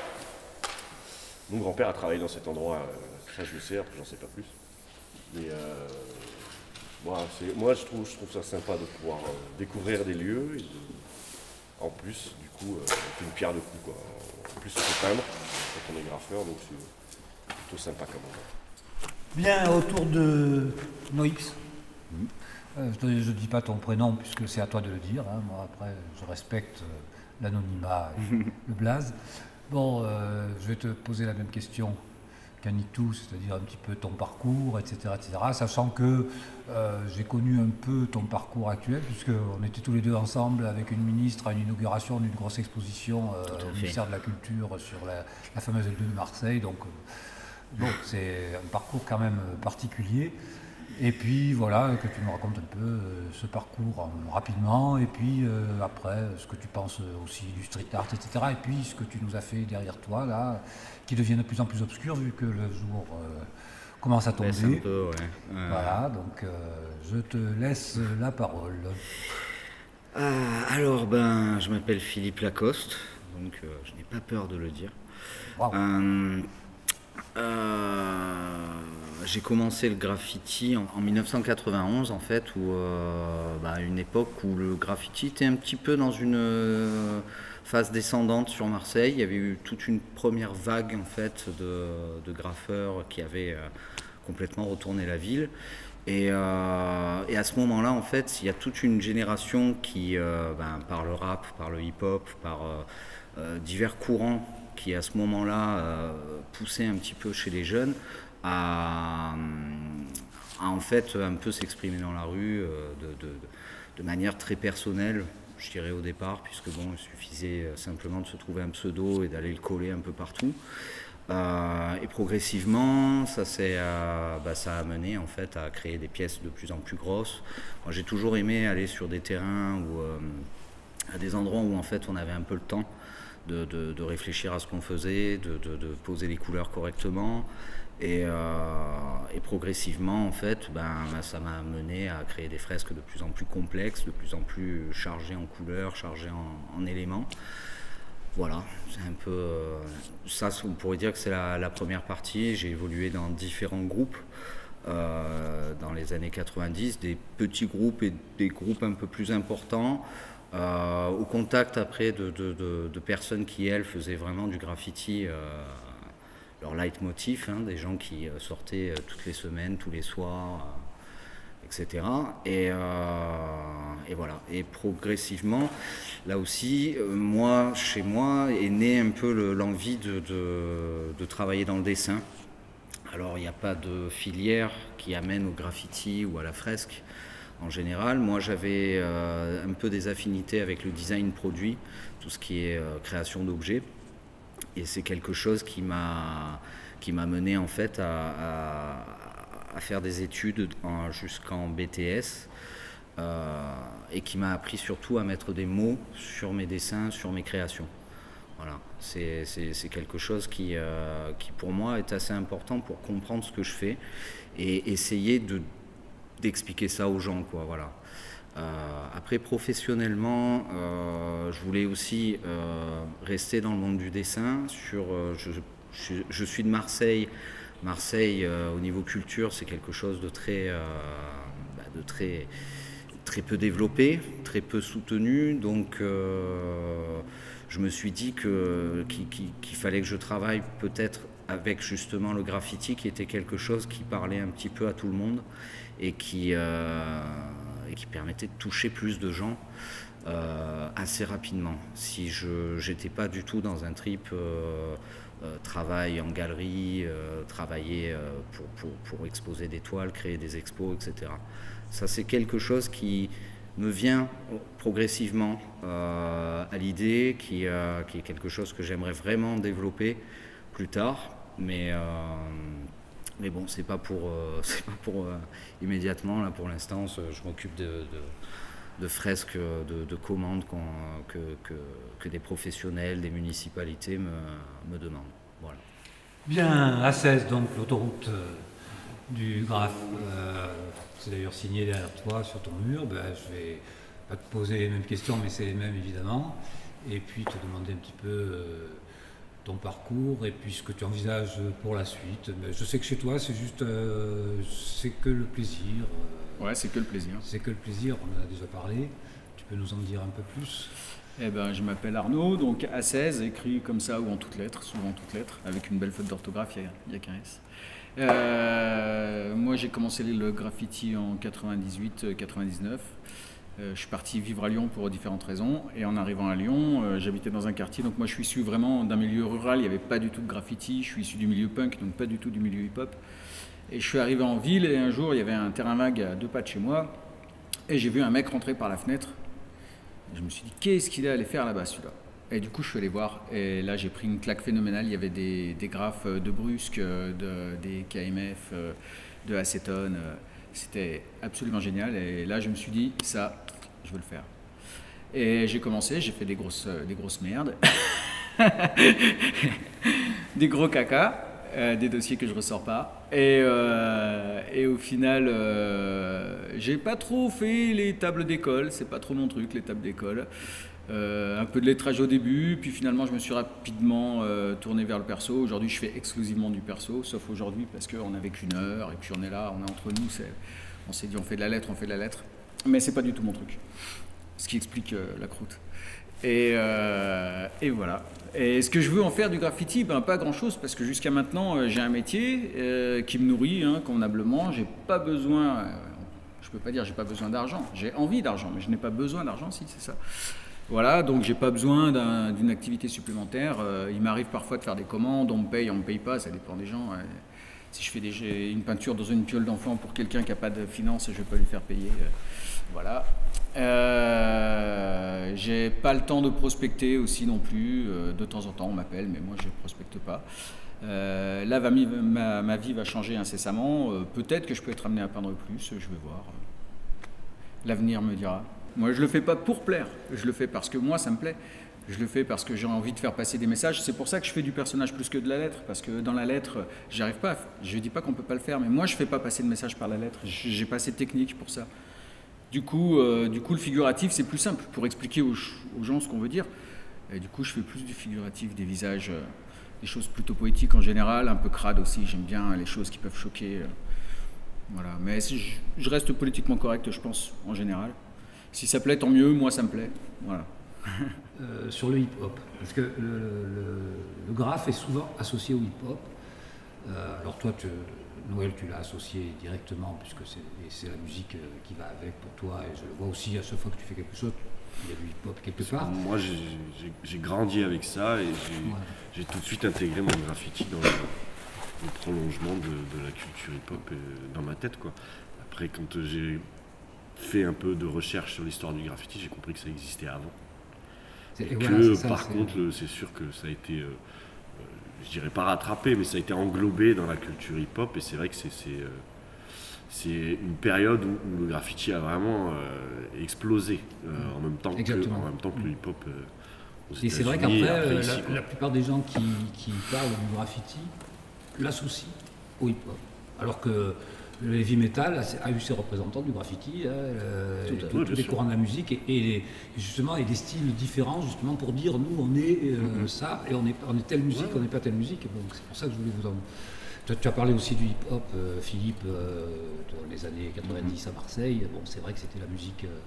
Mon grand-père a travaillé dans cet endroit, euh, ça je le sais, après j'en sais pas plus. Mais euh, voilà, c'est, moi je trouve, je trouve ça sympa de pouvoir euh, découvrir des lieux. Et de, en plus, du coup, euh, on fait une pierre de coups, quoi. En plus, on peut peindre quand on est graffeur, donc c'est plutôt sympa comme endroit. Bien, autour de Noix. Mmh. Euh, je ne dis pas ton prénom puisque c'est à toi de le dire. Hein. Moi, après, je respecte euh, l'anonymat et le blaze. Bon, euh, je vais te poser la même question qu'Anitou, c'est-à-dire un petit peu ton parcours, et cetera, et cetera. Sachant que euh, j'ai connu un peu ton parcours actuel, puisqu'on était tous les deux ensemble avec une ministre à une inauguration d'une grosse exposition euh, au ministère de la Culture sur la, la fameuse L deux de Marseille. Donc, euh, bon, c'est un parcours quand même particulier. Et puis voilà, que tu me racontes un peu euh, ce parcours euh, rapidement, et puis euh, après ce que tu penses aussi du street art, et cetera. Et puis ce que tu nous as fait derrière toi, là, qui devient de plus en plus obscur vu que le jour euh, commence à tomber. Baisse un peu, ouais. Euh... Voilà, donc euh, je te laisse la parole. Ah, alors, ben, je m'appelle Philippe Lacoste, donc euh, je n'ai pas peur de le dire. Wow. Euh, euh, j'ai commencé le graffiti en, en mille neuf cent quatre-vingt-onze, en fait, où, euh, bah, une époque où le graffiti était un petit peu dans une euh, phase descendante sur Marseille. Il y avait eu toute une première vague, en fait, de, de graffeurs qui avaient euh, complètement retourné la ville. Et, euh, et à ce moment-là, en fait, il y a toute une génération qui, euh, ben, par le rap, par le hip-hop, par euh, euh, divers courants qui, à ce moment-là, euh, poussaient un petit peu chez les jeunes à, à en fait, un peu s'exprimer dans la rue euh, de, de, de manière très personnelle, je dirais au départ, puisque bon, il suffisait simplement de se trouver un pseudo et d'aller le coller un peu partout. Euh, et progressivement, ça, euh, bah, ça a mené en fait à créer des pièces de plus en plus grosses. Moi, j'ai toujours aimé aller sur des terrains ou euh, à des endroits où en fait on avait un peu le temps de, de, de réfléchir à ce qu'on faisait, de, de, de poser les couleurs correctement. Et, euh, et progressivement, en fait, ben, ça m'a mené à créer des fresques de plus en plus complexes, de plus en plus chargées en couleurs, chargées en, en éléments. Voilà, c'est un peu euh, ça, on pourrait dire que c'est la, la première partie. J'ai évolué dans différents groupes euh, dans les années quatre-vingt-dix, des petits groupes et des groupes un peu plus importants, euh, au contact après de, de, de, de personnes qui, elles, faisaient vraiment du graffiti, euh, leur leitmotiv, hein, des gens qui euh, sortaient euh, toutes les semaines, tous les soirs, euh, et cetera. Et, euh, et voilà. Et progressivement, là aussi, euh, moi, chez moi, est née un peu le, l'envie de, de, de travailler dans le dessin. Alors, il n'y a pas de filière qui amène au graffiti ou à la fresque en général. Moi, j'avais euh, un peu des affinités avec le design produit, tout ce qui est euh, création d'objets. Et c'est quelque chose qui m'a, qui m'a mené en fait à, à, à faire des études en, jusqu'en B T S euh, et qui m'a appris surtout à mettre des mots sur mes dessins, sur mes créations. Voilà, c'est, c'est, c'est quelque chose qui, euh, qui pour moi est assez important pour comprendre ce que je fais et essayer de, d'expliquer ça aux gens, quoi, voilà. Euh, après, professionnellement, euh, je voulais aussi euh, rester dans le monde du dessin. Sur, euh, je, je, je suis de Marseille. Marseille, euh, au niveau culture, c'est quelque chose de très, euh, bah, de très, très peu développé, très peu soutenu. Donc, euh, je me suis dit que, qu'il, qu'il fallait que je travaille peut-être avec justement le graffiti, qui était quelque chose qui parlait un petit peu à tout le monde et qui... Euh, et qui permettait de toucher plus de gens euh, assez rapidement. Si je n'étais pas du tout dans un trip euh, euh, travail en galerie, euh, travailler euh, pour, pour, pour exposer des toiles, créer des expos, et cetera. Ça, c'est quelque chose qui me vient progressivement euh, à l'idée, qui, euh, qui est quelque chose que j'aimerais vraiment développer plus tard, mais... Euh, Mais bon, c'est pas pour, euh, c'est pas pour euh, immédiatement. Là, pour l'instant, je m'occupe de, de, de fresques, de, de commandes qu'on, que, que, que des professionnels, des municipalités me, me demandent. Voilà. Bien, A seize, donc l'autoroute euh, du Graphe. Euh, c'est d'ailleurs signé derrière toi sur ton mur. Ben, je vais pas te poser les mêmes questions, mais c'est les mêmes évidemment. Et puis te demander un petit peu. Euh, ton parcours et puis ce que tu envisages pour la suite. Mais je sais que chez toi, c'est juste, euh, c'est que le plaisir. Euh, ouais, c'est que le plaisir. C'est que le plaisir, on en a déjà parlé. Tu peux nous en dire un peu plus? Eh ben, je m'appelle Arnaud, donc A seize, écrit comme ça ou en toutes lettres, souvent en toutes lettres, avec une belle faute d'orthographe, il n'y a, a qu'un S. Euh, moi, j'ai commencé le graffiti en quatre-vingt-dix-huit quatre-vingt-dix-neuf. Euh, je suis parti vivre à Lyon pour différentes raisons, et en arrivant à Lyon, euh, j'habitais dans un quartier, donc moi je suis issu vraiment d'un milieu rural, il n'y avait pas du tout de graffiti, je suis issu du milieu punk, donc pas du tout du milieu hip-hop. Et je suis arrivé en ville, et un jour il y avait un terrain vague à deux pas de chez moi, et j'ai vu un mec rentrer par la fenêtre. Et je me suis dit, qu'est-ce qu'il allait faire là-bas celui-là? Et du coup je suis allé voir, et là j'ai pris une claque phénoménale, il y avait des, des graphes de Brusque, de, des K M F, de Acétone. C'était absolument génial, et là je me suis dit, ça, je veux le faire. Et j'ai commencé, j'ai fait des grosses, des grosses merdes, des gros caca, euh, des dossiers que je ressors pas. Et, euh, et au final, euh, j'ai pas trop fait les tables d'école, c'est pas trop mon truc, les tables d'école. Euh, un peu de lettrage au début, puis finalement je me suis rapidement euh, tourné vers le perso. Aujourd'hui je fais exclusivement du perso, sauf aujourd'hui parce qu'on n'avait qu'une heure et puis on est là, on est entre nous, c'est, on s'est dit on fait de la lettre, on fait de la lettre, mais c'est pas du tout mon truc, ce qui explique euh, la croûte. Et, euh, et voilà. Et ce que je veux en faire du graffiti, ben pas grand-chose, parce que jusqu'à maintenant, euh, j'ai un métier euh, qui me nourrit hein, convenablement. J'ai pas besoin, euh, je peux pas dire j'ai pas besoin d'argent. J'ai envie d'argent, mais je n'ai pas besoin d'argent, si c'est ça. Voilà, donc j'ai pas besoin d'un, d'une activité supplémentaire. Euh, il m'arrive parfois de faire des commandes, on me paye, on me paye pas, ça dépend des gens. Euh, si je fais des, une peinture dans une piole d'enfant pour quelqu'un qui n'a pas de finances, je vais pas lui faire payer. Euh, voilà. Euh, j'ai pas le temps de prospecter aussi non plus. Euh, de temps en temps, on m'appelle, mais moi je prospecte pas. Euh, là, va, ma, ma vie va changer incessamment. Euh, peut-être que je peux être amené à peindre plus. Je vais voir. L'avenir me dira. Moi, je le fais pas pour plaire. Je le fais parce que moi, ça me plaît. Je le fais parce que j'ai envie de faire passer des messages. C'est pour ça que je fais du personnage plus que de la lettre. Parce que dans la lettre, j'y arrive pas. Je dis pas qu'on peut pas le faire, mais moi, je fais pas passer de message par la lettre. J'ai pas assez de technique pour ça. Du coup, euh, du coup, le figuratif, c'est plus simple pour expliquer aux, aux gens ce qu'on veut dire. Et du coup, je fais plus du figuratif, des visages, euh, des choses plutôt poétiques en général, un peu crades aussi. J'aime bien les choses qui peuvent choquer. Euh, voilà. Mais si je, je reste politiquement correct, je pense, en général. Si ça plaît, tant mieux. Moi, ça me plaît. Voilà. euh, sur le hip-hop, parce que le, le, le graphe est souvent associé au hip-hop. Euh, alors toi, tu, Noël, tu l'as associé directement, puisque c'est, c'est la musique qui va avec pour toi, et je le vois aussi à chaque fois que tu fais quelque chose, il y a du hip-hop quelque part. Moi, j'ai, j'ai, j'ai grandi avec ça, et j'ai, ouais. j'ai tout de suite intégré mon graffiti dans le, le prolongement de, de la culture hip-hop dans ma tête, quoi. Après, quand j'ai fait un peu de recherche sur l'histoire du graffiti, j'ai compris que ça existait avant. C'est, et, et que, voilà, ça, par c'est... contre, c'est sûr que ça a été... Euh, je dirais pas rattrapé, mais ça a été englobé dans la culture hip-hop, et c'est vrai que c'est, c'est, euh, c'est une période où, où le graffiti a vraiment euh, explosé euh, en, même temps que, en même temps que le hip-hop euh, aux et c'est vrai qu'après, euh, ici, la, la plupart des gens qui, qui parlent du graffiti l'associent au hip-hop, alors que le heavy metal a eu ses représentants du graffiti, hein, euh, tous oui, les sûr. courants de la musique, et, et justement, et des styles différents, justement, pour dire, nous, on est euh, mm-hmm. ça, et on est, on est telle musique, ouais. on n'est pas telle musique. Donc c'est pour ça que je voulais vous en... Tu, tu as parlé aussi du hip-hop, euh, Philippe, euh, dans les années quatre-vingt-dix mm-hmm. à Marseille. Bon, c'est vrai que c'était la musique euh,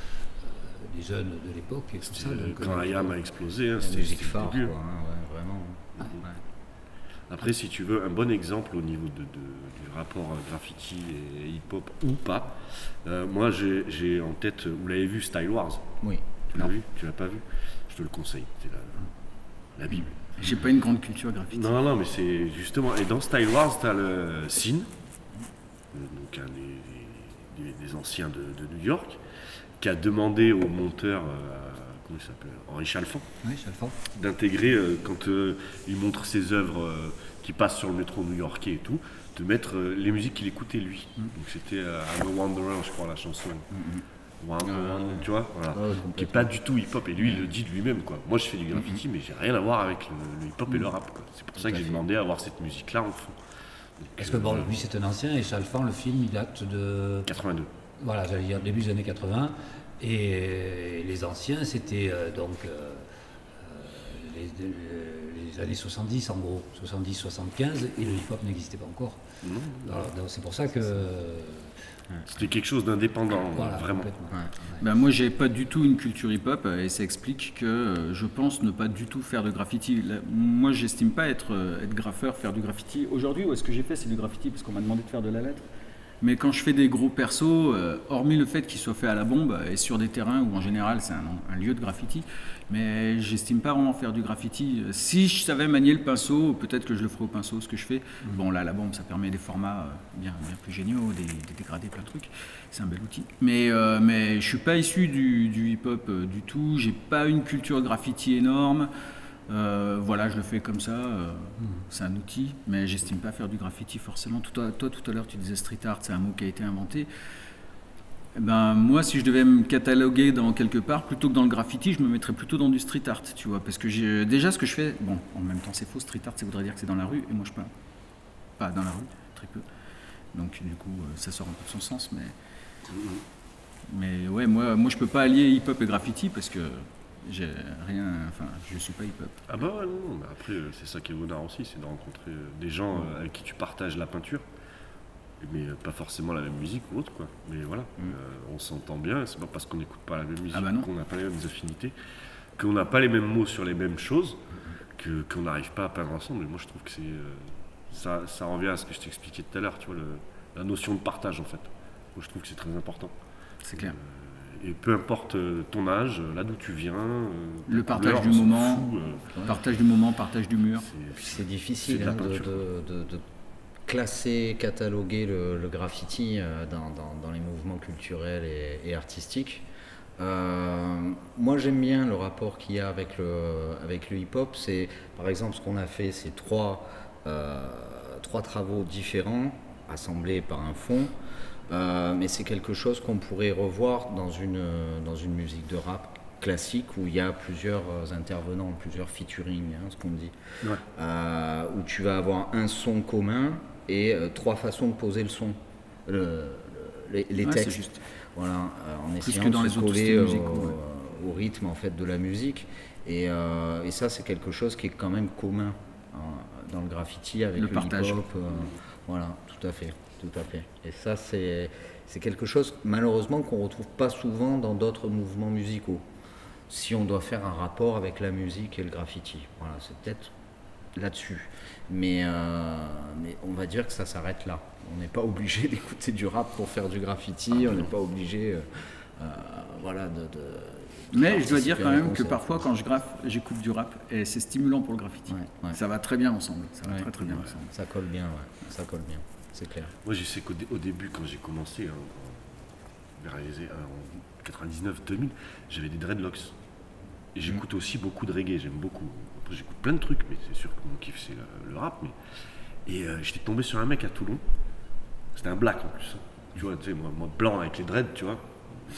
des jeunes de l'époque, et tout ça. Donc, quand I A M a explosé, hein, c'était la musique phare, quoi, hein, ouais, vraiment. Ouais. Ouais. Après, si tu veux un bon exemple au niveau de, de, du rapport graffiti et hip-hop ou pas, euh, moi j'ai, j'ai en tête, vous l'avez vu, Style Wars. Oui. Tu l'as non. vu? Tu l'as pas vu? Je te le conseille, c'est la, la Bible. J'ai pas une grande culture graffiti. Non, non, mais c'est justement. Et dans Style Wars, tu as le Sin, donc un des, des, des anciens de, de New York, qui a demandé au monteur. Euh, Comment il s'appelle ? Henri Chalfant. Oui, Chalfant. D'intégrer, euh, quand euh, il montre ses œuvres euh, qui passent sur le métro new-yorkais et tout, de mettre euh, les musiques qu'il écoutait lui. Mm. Donc c'était euh, I'm a Wanderer, je crois, la chanson. Mm-hmm. Wonder, ah, Wonder, tu vois, voilà. Ah, qui n'est pas du tout hip-hop. Et lui, il le dit de lui-même, quoi. Moi, je fais du graffiti, mm-hmm. mais j'ai rien à voir avec le, le hip-hop mm-hmm. et le rap, quoi. C'est pour tout ça que j'ai fait. demandé à avoir cette musique-là en fond. Donc, Parce euh, que bon, lui, c'est un ancien, et Chalfant, le film, il date de... quatre-vingt-deux. Voilà, j'allais dire début des années quatre-vingts. Et les anciens, c'était euh, donc euh, les, les années soixante-dix en gros, soixante-dix soixante-quinze, et le hip-hop n'existait pas encore. Mmh. Alors, donc c'est pour ça que... C'était quelque chose d'indépendant, voilà, vraiment. Ouais. Ouais. Ben, moi, j'ai pas du tout une culture hip-hop, et ça explique que euh, je pense ne pas du tout faire de graffiti. Là, moi, j'estime pas être, euh, être graffeur, faire du graffiti. Aujourd'hui, où est-ce que j'ai fait, c'est du graffiti, parce qu'on m'a demandé de faire de la lettre. Mais quand je fais des gros persos, euh, hormis le fait qu'ils soient faits à la bombe et sur des terrains où en général c'est un, un lieu de graffiti, mais j'estime pas vraiment faire du graffiti. Si je savais manier le pinceau, peut-être que je le ferais au pinceau, ce que je fais. Mmh. Bon là, la bombe, ça permet des formats bien, bien plus géniaux, des, des dégradés, plein de trucs. C'est un bel outil. Mais, euh, mais je suis pas issu du, du hip-hop euh, du tout. J'ai pas une culture graffiti énorme. Euh, voilà, je le fais comme ça, euh, mmh. c'est un outil, mais j'estime pas faire du graffiti forcément. Tout à, toi, tout à l'heure, tu disais street art, c'est un mot qui a été inventé. Eh ben, moi, si je devais me cataloguer dans quelque part, plutôt que dans le graffiti, je me mettrais plutôt dans du street art, tu vois, parce que j'ai, déjà, ce que je fais, bon, en même temps, c'est faux, street art, ça voudrait dire que c'est dans la rue, et moi, je peins pas dans la rue, très peu. Donc, du coup, ça sort un peu de son sens, mais, mmh. mais ouais, moi, moi, je peux pas allier hip-hop et graffiti, parce que j'ai rien, enfin, je suis pas hip-hop. Ah bah ouais, non, mais après, c'est ça qui est l'honneur aussi, c'est de rencontrer des gens euh, avec qui tu partages la peinture, mais pas forcément la même musique ou autre, quoi. Mais voilà, mm. euh, on s'entend bien, c'est pas parce qu'on n'écoute pas la même musique ah bah qu'on n'a pas les mêmes affinités. qu'on n'a pas les mêmes mots sur les mêmes choses, que, qu'on n'arrive pas à peindre ensemble. Et moi, je trouve que c'est, euh, ça, ça revient à ce que je t'expliquais tout à l'heure, tu vois, le, la notion de partage, en fait. Moi, je trouve que c'est très important. C'est clair. Euh, et peu importe ton âge, là d'où tu viens, euh, le partage couleur, du on s'en moment, fout, euh, partage du moment, partage du mur. c'est, C'est difficile c'est de la hein, de, peinture. de- de- de classer, cataloguer le, le graffiti euh, dans, dans- dans les mouvements culturels et, et artistiques. Euh, moi j'aime bien le rapport qu'il y a avec le, avec le hip-hop. C'est par exemple ce qu'on a fait, c'est trois, euh, trois travaux différents assemblés par un fond. Euh, mais c'est quelque chose qu'on pourrait revoir dans une, dans une musique de rap classique où il y a plusieurs intervenants, plusieurs featuring, hein, ce qu'on dit. Ouais. Euh, où tu vas avoir un son commun et euh, trois façons de poser le son, le- le- les, les Ouais, c'est textes. juste. Voilà, euh, en Plus essayant que dans de les se autres coller styles au, musicaux, ouais. au rythme en fait de la musique. Et, euh, et ça, c'est quelque chose qui est quand même commun hein, dans le graffiti avec Le le, partage. hip-hop. euh, voilà, tout à fait, tout à fait. Et ça, c'est c'est quelque chose malheureusement qu'on retrouve pas souvent dans d'autres mouvements musicaux. Si on doit faire un rapport avec la musique et le graffiti, voilà, c'est peut-être là-dessus. Mais, euh, mais on va dire que ça s'arrête là. On n'est pas obligé d'écouter du rap pour faire du graffiti. On n'est pas obligé, euh, euh, voilà, de. de Mais je dois dire participer quand à des même que concerts. parfois quand je graffe, j'écoute du rap et c'est stimulant pour le graffiti. Ouais, ouais. Ça va très bien ensemble. Ça va Ouais. très très bien Ouais. ensemble. Ça colle bien, ouais. Ça colle bien, c'est clair. Moi, je sais qu'au dé- au début, quand j'ai commencé, hein, en, vers les- euh, en quatre-vingt-dix-neuf deux mille, j'avais des dreadlocks. Et j'écoute aussi beaucoup de reggae, j'aime beaucoup. Après, j'écoute plein de trucs, mais c'est sûr que mon kiff, c'est le, le rap. Mais... Et euh, j'étais tombé sur un mec à Toulon. C'était un black en plus. hein. Tu vois, tu sais, moi, moi, blanc avec les dreads, tu vois.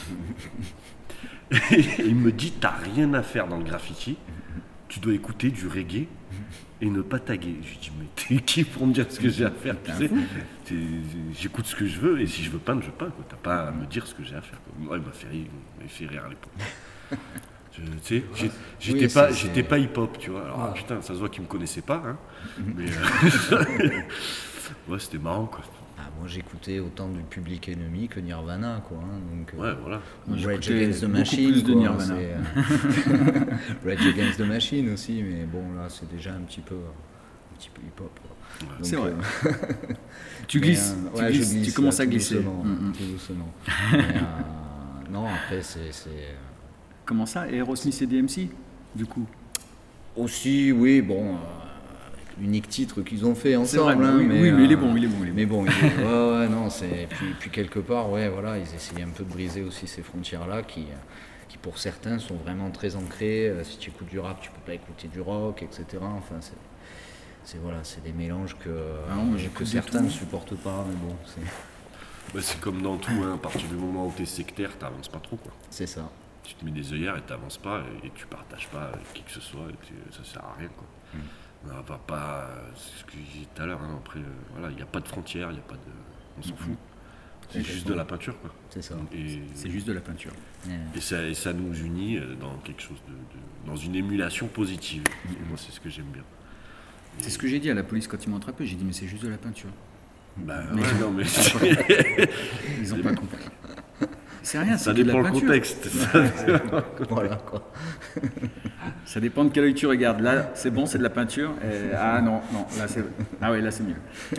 Et il me dit, t'as rien à faire dans le graffiti. Tu dois écouter du reggae et ne pas taguer. Je lui dis, mais t'es qui pour me dire ce que j'ai à faire, tu sais. T'es- J'écoute ce que je veux et si je veux peindre, je peins. quoi. T'as pas à me dire ce que j'ai à faire. quoi. Moi, il m'a fait rire, il m'a fait rire à l'époque. Je- Tu sais, j'ai- j'étais Oui, pas, c'est- j'étais c'est- pas hip-hop, tu vois. Alors Ah. putain, ça se voit qu'ils me connaissaient pas, hein. Mais euh, ouais, c'était marrant, quoi. Ah, moi, j'écoutais autant du Public Enemy que Nirvana, quoi. hein, donc, euh, Ouais, voilà. Moi, Rage j'écoutais Against the beaucoup Machine. plus de quoi, Nirvana. c'est, euh, Rage Against the Machine aussi, mais bon, là, c'est déjà un petit peu, un petit peu hip-hop. quoi. Donc, C'est vrai. euh, Tu mais, glisses, euh, tu, ouais, je glisses, glisse, tu commences là, à tout glisser. doucement, Mm, mm. tout doucement. Mais, euh, non, après, c'est, c'est... Comment ça Et Aerosmith et D M C, du coup. Aussi, oui, bon, euh, avec l'unique titre qu'ils ont fait C'est vrai, ensemble. hein, oui, mais, oui, mais il est euh, bon, il est bon, il est bon. Mais bon, il est- ouais, ouais, non, c'est puis, puis quelque part, ouais, voilà, ils essayaient un peu de briser aussi ces frontières-là qui, euh, qui pour certains sont vraiment très ancrées. Euh, Si tu écoutes du rap, tu peux pas écouter du rock, et cetera. Enfin, c'est, c'est voilà, c'est des mélanges que, Ah non, moi, euh, j'écoute que de certains tout. ne supportent pas, mais bon, c'est, Bah, c'est comme dans tout, hein, à partir du moment où t'es sectaire, t'avances pas trop, quoi. c'est ça. Tu te mets des œillères et t'avances pas et, et tu partages pas avec qui que ce soit et tu- ça sert à rien, quoi. On va pas, c'est ce que j'ai dit tout à l'heure, hein, après, euh, voilà, il n'y a pas de frontières, il y a pas de, on s'en fout. C'est juste de la peinture, quoi. C'est ça. Et, C'est juste de la peinture. Ouais. et ça, et ça nous unit euh, dans quelque chose de, de- dans une émulation positive. Et moi, c'est ce que j'aime bien. C'est ce que j'ai dit à la police quand ils m'ont attrapé. J'ai dit, mais c'est juste de la peinture. Bah, Mais- ouais, non, mais Ils ont pas compris. C'est rien, ça c'est que de dépend la le peinture. contexte. Voilà, quoi. Ça dépend de quel œil tu regardes. Là, c'est bon, c'est de la peinture. Et- Ah non, non, là c'est. Ah oui, là c'est mieux.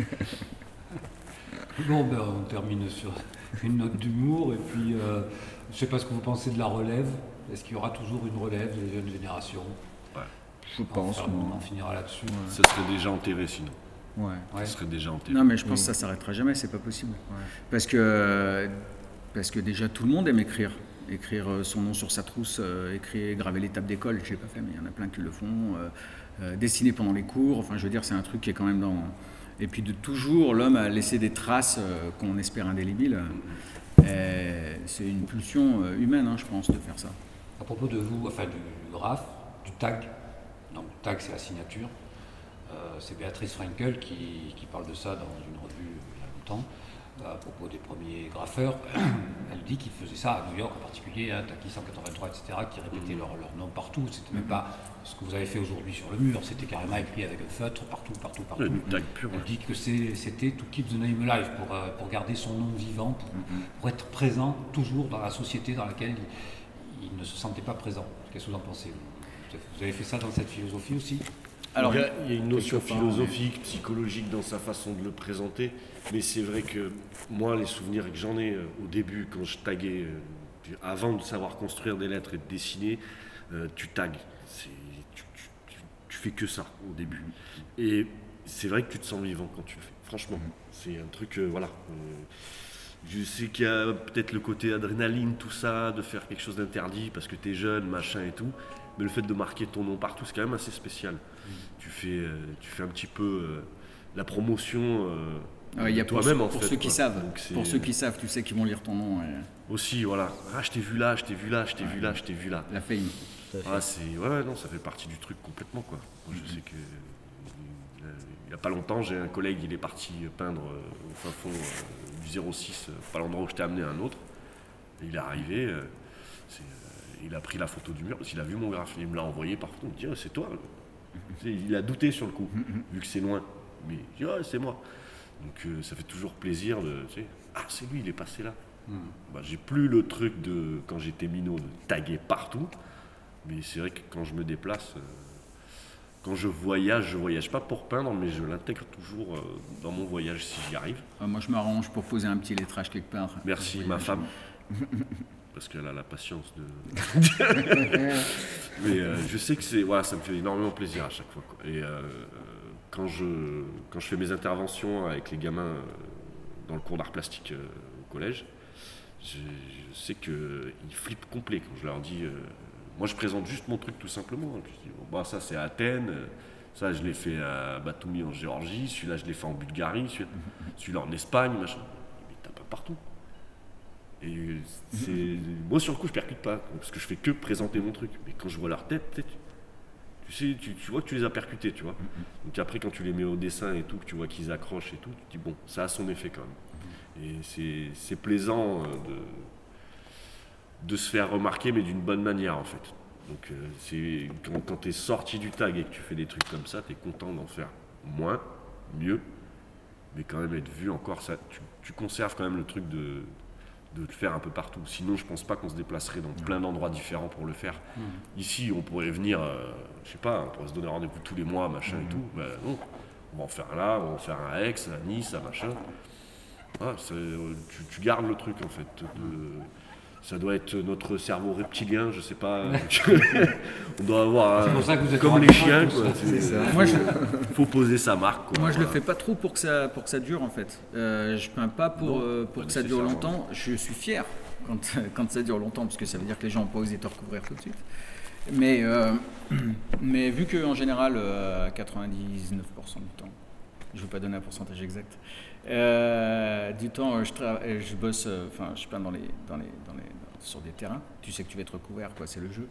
Bon, ben, on termine sur une note d'humour. Et puis, euh, je ne sais pas ce que vous pensez de la relève. Est-ce qu'il y aura toujours une relève des jeunes générations? Je pense, Enfin, moi. on en finira là-dessus. Ça serait déjà enterré sinon. Ouais. Ouais. Ça serait déjà enterré. Non, mais je pense que ça s'arrêtera jamais, c'est pas possible. Parce que, parce que déjà tout le monde aime écrire. Écrire euh, son nom sur sa trousse, euh, écrire, graver les tables d'école, je l'ai pas fait, mais il y en a plein qui le font. Euh, euh, dessiner pendant les cours, enfin je veux dire, c'est un truc qui est quand même dans. Et puis de toujours, l'homme a laissé des traces euh, qu'on espère indélébiles. Et c'est une pulsion euh, humaine, hein, je pense, de faire ça. À propos de vous, enfin du graphe, du tag, donc tag c'est la signature, euh, c'est Béatrice Frankel qui, qui parle de ça dans une revue il y a longtemps, à propos des premiers graffeurs. Elle dit qu'ils faisaient ça à New York en particulier, hein, Taki cent quatre-vingt-trois, et cetera, qui répétaient leur, leur nom partout. C'était même pas ce que vous avez fait aujourd'hui sur le mur, c'était carrément écrit avec un feutre partout, partout, partout. Ouais, du tag pur. Elle ouais. dit que c'est- c'était to keep the name alive, pour, euh, pour garder son nom vivant, pour, pour être présent toujours dans la société dans laquelle il, il ne se sentait pas présent. Qu'est-ce que vous en pensez, vous ? Vous avez fait ça dans cette philosophie aussi? Alors, il y, a, il y a une notion quelque part, philosophique, psychologique dans sa façon de le présenter, mais c'est vrai que moi, les souvenirs que j'en ai euh, au début, quand je taguais, euh, avant de savoir construire des lettres et de dessiner, euh, tu tagues. C'est, tu, tu, tu, tu fais que ça au début. Et c'est vrai que tu te sens vivant quand tu le fais. Franchement, c'est un truc, euh, voilà. Euh, je sais qu'il y a peut-être le côté adrénaline, tout ça, de faire quelque chose d'interdit parce que t'es jeune, machin et tout. Mais le fait de marquer ton nom partout, c'est quand même assez spécial. Mmh. Tu, fais, euh, tu fais un petit peu euh, la promotion euh, ouais, y a toi-même, pour, en pour fait. Ceux qui savent, pour ceux qui euh, savent, tu sais qu'ils vont lire ton nom. Et... Aussi, voilà. Ah, je t'ai vu là, je t'ai vu là, je t'ai ouais, vu là, je t'ai vu là. La fame. Ah, c'est... Ouais, ouais, non, ça fait partie du truc complètement, quoi. Moi, je mmh. sais que... Il n'y a pas longtemps, j'ai un collègue, il est parti peindre euh, au fin fond euh, du zéro six, euh, pas l'endroit où je t'ai amené, un autre. Et il est arrivé... Euh, c'est, il a pris la photo du mur, parce qu'il a vu mon graphe, il me l'a envoyé par photo, il me dit oh, c'est toi. Il a douté sur le coup, vu que c'est loin. Mais il dit oh, c'est moi. Donc euh, ça fait toujours plaisir de. Tu sais, ah c'est lui, il est passé là. Mm. Bah, j'ai plus le truc de quand j'étais minot de taguer partout. Mais c'est vrai que quand je me déplace, euh, quand je voyage, je voyage pas pour peindre, mais je l'intègre toujours euh, dans mon voyage si j'y arrive. Ah, moi je m'arrange pour poser un petit lettrage quelque part. Merci ma femme. Parce qu'elle a la patience de... Mais euh, je sais que c'est, voilà, ça me fait énormément plaisir à chaque fois, quoi. Et euh, quand, je, quand je fais mes interventions avec les gamins euh, dans le cours d'art plastique euh, au collège, je, je sais qu'ils flippent complet quand je leur dis... Euh, moi je présente juste mon truc tout simplement. Je dis, bon, bah, ça c'est à Athènes, ça je l'ai fait à Batumi en Géorgie, celui-là je l'ai fait en Bulgarie, celui-là, celui-là en Espagne, machin. Mais t'as pas partout. Et c'est... moi sur le coup je percute pas parce que je fais que présenter mon truc, mais quand je vois leur tête, tu sais, tu, tu vois que tu les as percutés, tu vois. Donc après quand tu les mets au dessin et tout, que tu vois qu'ils accrochent et tout, tu te dis bon, ça a son effet quand même. Et c'est, c'est plaisant de, de se faire remarquer, mais d'une bonne manière en fait. Donc euh, c'est quand, quand tu es sorti du tag et que tu fais des trucs comme ça, tu es content d'en faire moins, mieux, mais quand même être vu encore, ça, tu, tu conserves quand même le truc de de le faire un peu partout. Sinon, je pense pas qu'on se déplacerait dans plein d'endroits différents pour le faire. Mmh. Ici, on pourrait venir, euh, je sais pas, on pourrait se donner rendez-vous tous les mois, machin mmh. et tout. Ben non, on va en faire là, on va en faire à Aix, à Nice, à machin. Ah, c'est, tu, tu gardes le truc en fait. De, ça doit être notre cerveau reptilien, je sais pas. On doit avoir, c'est pour ça que vous êtes comme les chiens, quoi. C'est, c'est ça. Faut, Moi, je... faut poser sa marque, quoi. Moi, je le fais pas trop pour que ça, pour que ça dure, en fait. Euh, je peins pas pour, non, euh, pour pas que ça dure longtemps. Je suis fier quand, quand ça dure longtemps, parce que ça veut dire que les gens n'ont pas osé te recouvrir tout de suite. Mais, euh, mais vu qu'en général, euh, quatre-vingt-dix-neuf pour cent du temps, je ne vais pas donner un pourcentage exact, euh, du temps, je, tra- je bosse, enfin, euh, je peins dans les, dans les, dans les, sur des terrains. Tu sais que tu vas être recouvert, quoi, c'est le jeu.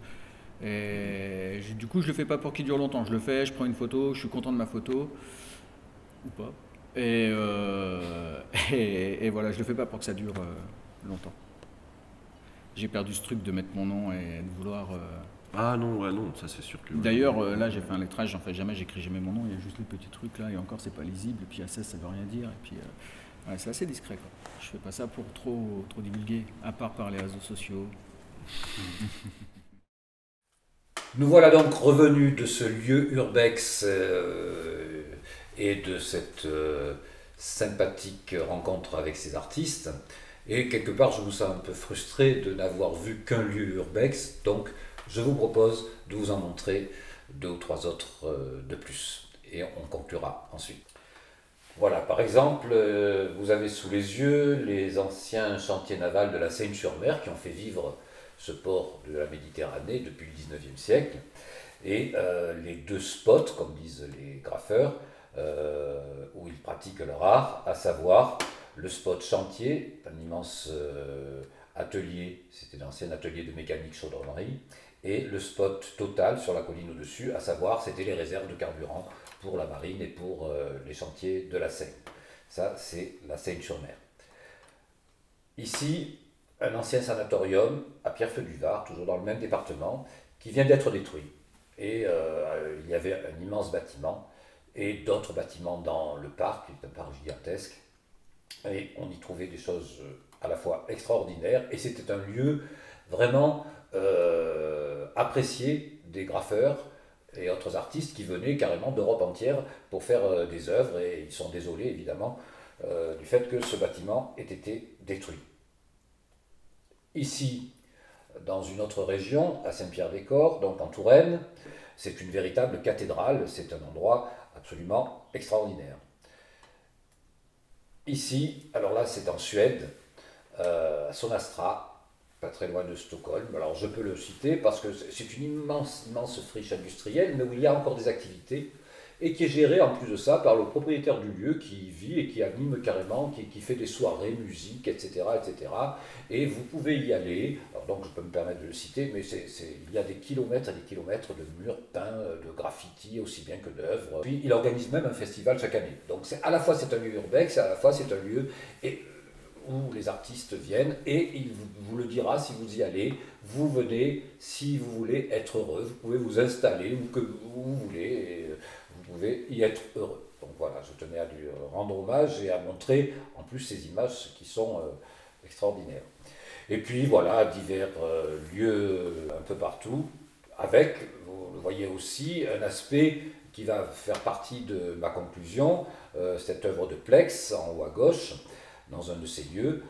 Et je, du coup, je le fais pas pour qu'il dure longtemps. Je le fais, je prends une photo, je suis content de ma photo, ou pas. Et, euh, et, et voilà, je le fais pas pour que ça dure euh, longtemps. J'ai perdu ce truc de mettre mon nom et de vouloir... Euh... Ah non, ouais, non, ça c'est sûr que... D'ailleurs, euh, là, j'ai fait un lettrage, j'en fais jamais, j'écris jamais mon nom, il y a juste le petit truc là, et encore, c'est pas lisible, et puis A seize, ça veut rien dire, et puis... Euh, ouais, c'est assez discret, quoi. Je fais pas ça pour trop, trop divulguer, à part par les réseaux sociaux. Nous voilà donc revenus de ce lieu urbex euh, et de cette euh, sympathique rencontre avec ces artistes. Et quelque part, je vous sens un peu frustré de n'avoir vu qu'un lieu urbex, donc je vous propose de vous en montrer deux ou trois autres euh, de plus. Et on conclura ensuite. Voilà, par exemple, euh, vous avez sous les yeux les anciens chantiers navals de la Seine-sur-Mer qui ont fait vivre ce port de la Méditerranée depuis le dix-neuvième siècle. Et euh, les deux spots, comme disent les graffeurs, euh, où ils pratiquent leur art, à savoir le spot chantier, un immense euh, atelier, c'était l'ancien atelier de mécanique chaudronnerie, et le spot total sur la colline au-dessus, à savoir c'était les réserves de carburant pour la marine et pour euh, les chantiers de la Seine. Ça, c'est la Seine-sur-Mer. Ici, un ancien sanatorium à Pierrefeu-du-Var, toujours dans le même département, qui vient d'être détruit. Et euh, il y avait un immense bâtiment et d'autres bâtiments dans le parc, qui est un parc gigantesque. Et on y trouvait des choses à la fois extraordinaires, et c'était un lieu vraiment euh, apprécié des graffeurs et autres artistes qui venaient carrément d'Europe entière pour faire euh, des œuvres, et ils sont désolés évidemment euh, du fait que ce bâtiment ait été détruit. Ici, dans une autre région, à Saint-Pierre-des-Corps, donc en Touraine, c'est une véritable cathédrale, c'est un endroit absolument extraordinaire. Ici, alors là c'est en Suède, euh, à Sonastra, pas très loin de Stockholm. Alors je peux le citer parce que c'est une immense, immense friche industrielle, mais où il y a encore des activités, et qui est gérée en plus de ça par le propriétaire du lieu qui y vit et qui anime carrément, qui, qui fait des soirées, musique, et cetera, et cetera. Et vous pouvez y aller, alors donc je peux me permettre de le citer, mais c'est, c'est, il y a des kilomètres et des kilomètres de murs peints, de graffitis aussi bien que d'œuvres. Puis il organise même un festival chaque année. Donc c'est, à la fois c'est un lieu urbex, à la fois c'est un lieu et, où les artistes viennent, et il vous, vous le dira si vous y allez. Vous venez si vous voulez être heureux, vous pouvez vous installer où que vous voulez, et vous pouvez y être heureux. Donc voilà, je tenais à lui rendre hommage et à montrer en plus ces images qui sont euh, extraordinaires. Et puis voilà, divers euh, lieux un peu partout, avec, vous le voyez aussi, un aspect qui va faire partie de ma conclusion, euh, cette œuvre de Plex en haut à gauche, dans un de ces lieux.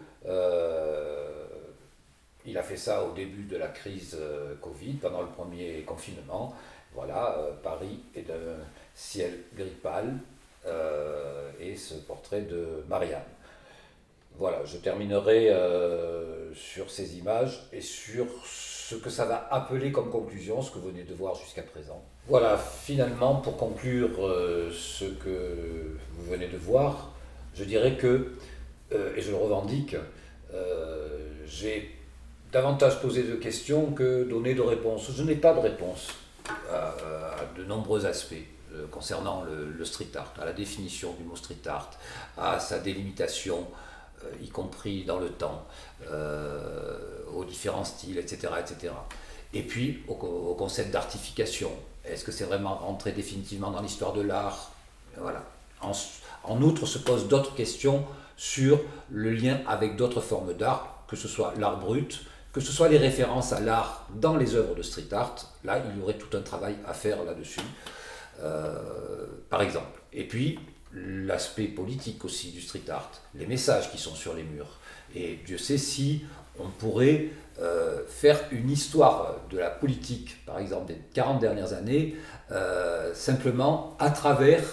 Euh, il a fait ça au début de la crise euh, Covid, pendant le premier confinement. Voilà, euh, Paris est d'un ciel gris pâle, euh, et ce portrait de Marianne. Voilà, je terminerai euh, sur ces images et sur ce que ça va appeler comme conclusion, ce que vous venez de voir jusqu'à présent. Voilà, finalement, pour conclure euh, ce que vous venez de voir, je dirais que, euh, et je le revendique, euh, j'ai davantage posé de questions que donné de réponses. Je n'ai pas de réponse à, à de nombreux aspects euh, concernant le, le street art, à la définition du mot street art, à sa délimitation, euh, y compris dans le temps, euh, aux différents styles, et cetera, et cetera. Et puis au, au concept d'artification. Est-ce que c'est vraiment rentré définitivement dans l'histoire de l'art? Voilà. En, en outre, se posent d'autres questions sur le lien avec d'autres formes d'art, que ce soit l'art brut, que ce soit les références à l'art dans les œuvres de street art. Là, il y aurait tout un travail à faire là-dessus, euh, par exemple. Et puis, l'aspect politique aussi du street art, les messages qui sont sur les murs. Et Dieu sait si on pourrait euh, faire une histoire de la politique, par exemple, des quarante dernières années, euh, simplement à travers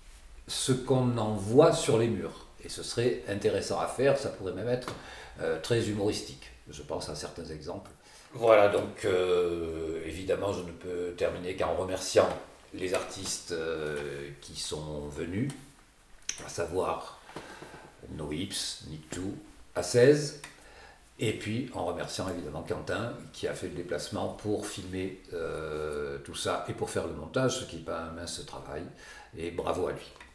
ce qu'on en voit sur les murs. Et ce serait intéressant à faire, ça pourrait même être euh, très humoristique. Je pense à certains exemples. Voilà, donc euh, évidemment, je ne peux terminer qu'en remerciant les artistes euh, qui sont venus, à savoir Nohips, Nictou, Assez, et puis en remerciant évidemment Quentin qui a fait le déplacement pour filmer euh, tout ça et pour faire le montage, ce qui n'est pas un mince travail, et bravo à lui.